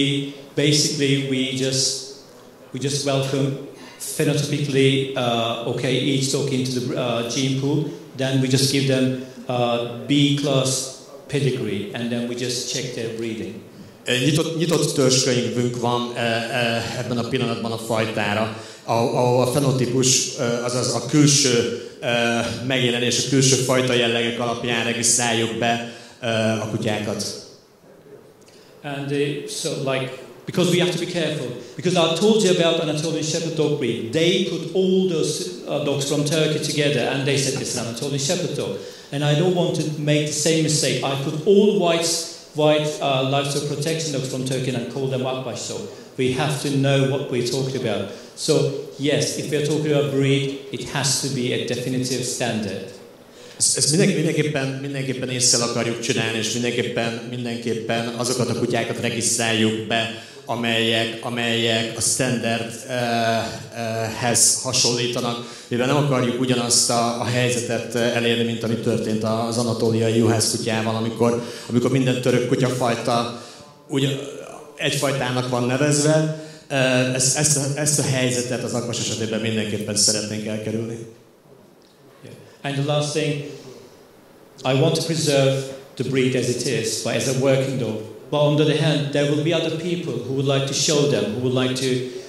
We just welcome phenotypically each dog into the gene pool. Then we just give them B-class pedigree, and then we just check their breeding. Nyitott törzskönyvünk van ebben a pillanatban a fajtára, ahol a fenotípus, azaz a külső megjelenés, a külső fajta jellegek alapján regisztráljuk be a kutyákat. And because we have to be careful, because I told you about Anatolian Shepherd dog breed. They put all those dogs from Turkey together, and they said it's an Anatolian Shepherd dog. And I don't want to make the same mistake. I put all white livestock protection dogs from Turkey and call them Akbaş dog. We have to know what we're talking about. So yes, if we're talking about breed, it has to be a definitive standard. Ezt mindenképpen észre akarjuk csinálni, és mindenképpen azokat a kutyákat regisztráljuk be, amelyek a standardhez hasonlítanak, mivel nem akarjuk ugyanazt a helyzetet elérni, mint ami történt az anatóliai juhászkutyával, amikor minden török kutyafajta egyfajtának van nevezve. Ezt a helyzetet az Akbaş esetében mindenképpen szeretnénk elkerülni. And the last thing, I want to preserve the breed as it is, but as a working dog. But on the other hand, there will be other people who would like to show them, who would like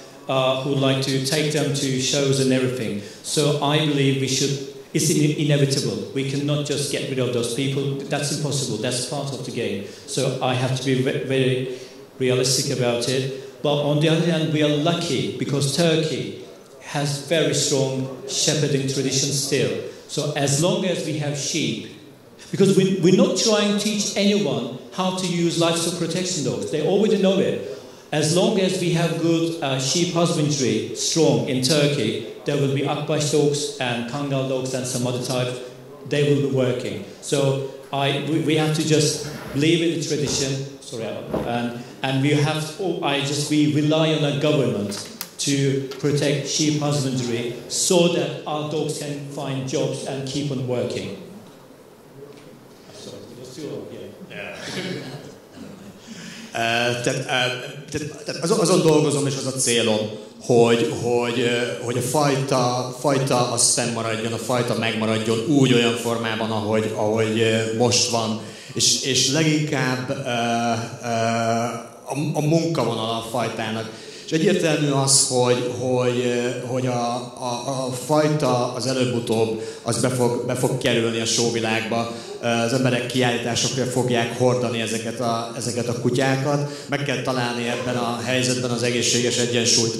to take them to shows and everything. So I believe it's inevitable. We cannot just get rid of those people. That's impossible. That's part of the game. So I have to be very realistic about it. But on the other hand, we are lucky because Turkey has very strong shepherding tradition still. So as long as we have sheep, because we're not trying to teach anyone how to use livestock protection dogs. They already know it. As long as we have good sheep husbandry strong in Turkey, there will be Akbaş dogs and Kangal dogs and some other types. They will be working. So we have to just believe in the tradition. And we rely on our government to protect sheep husbandry so that our dogs can find jobs and keep on working. Azon dolgozom, és az a célom, hogy a fajta az fennmaradjon, a fajta megmaradjon úgy olyan formában, ahogy most van. És leginkább a munkavonala a fajtának. És egyértelmű az, hogy a fajta az előbb-utóbb az be fog kerülni a showvilágba. Az emberek kiállításokra fogják hordani ezeket a kutyákat. Meg kell találni ebben a helyzetben az egészséges egyensúlyt.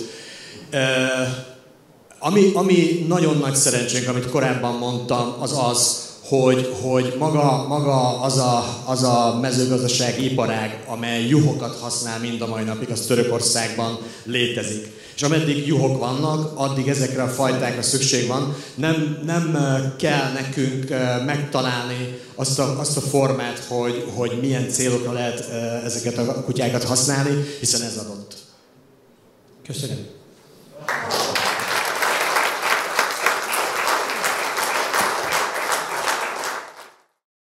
Ami nagyon nagy szerencsénk, amit korábban mondtam, az, hogy maga az a mezőgazdasági iparág, amely juhokat használ mind a mai napig, az Törökországban létezik. És ameddig juhok vannak, addig ezekre a fajtákra szükség van. Nem kell nekünk megtalálni azt a formát, hogy milyen célokra lehet ezeket a kutyákat használni, hiszen ez adott. Köszönöm.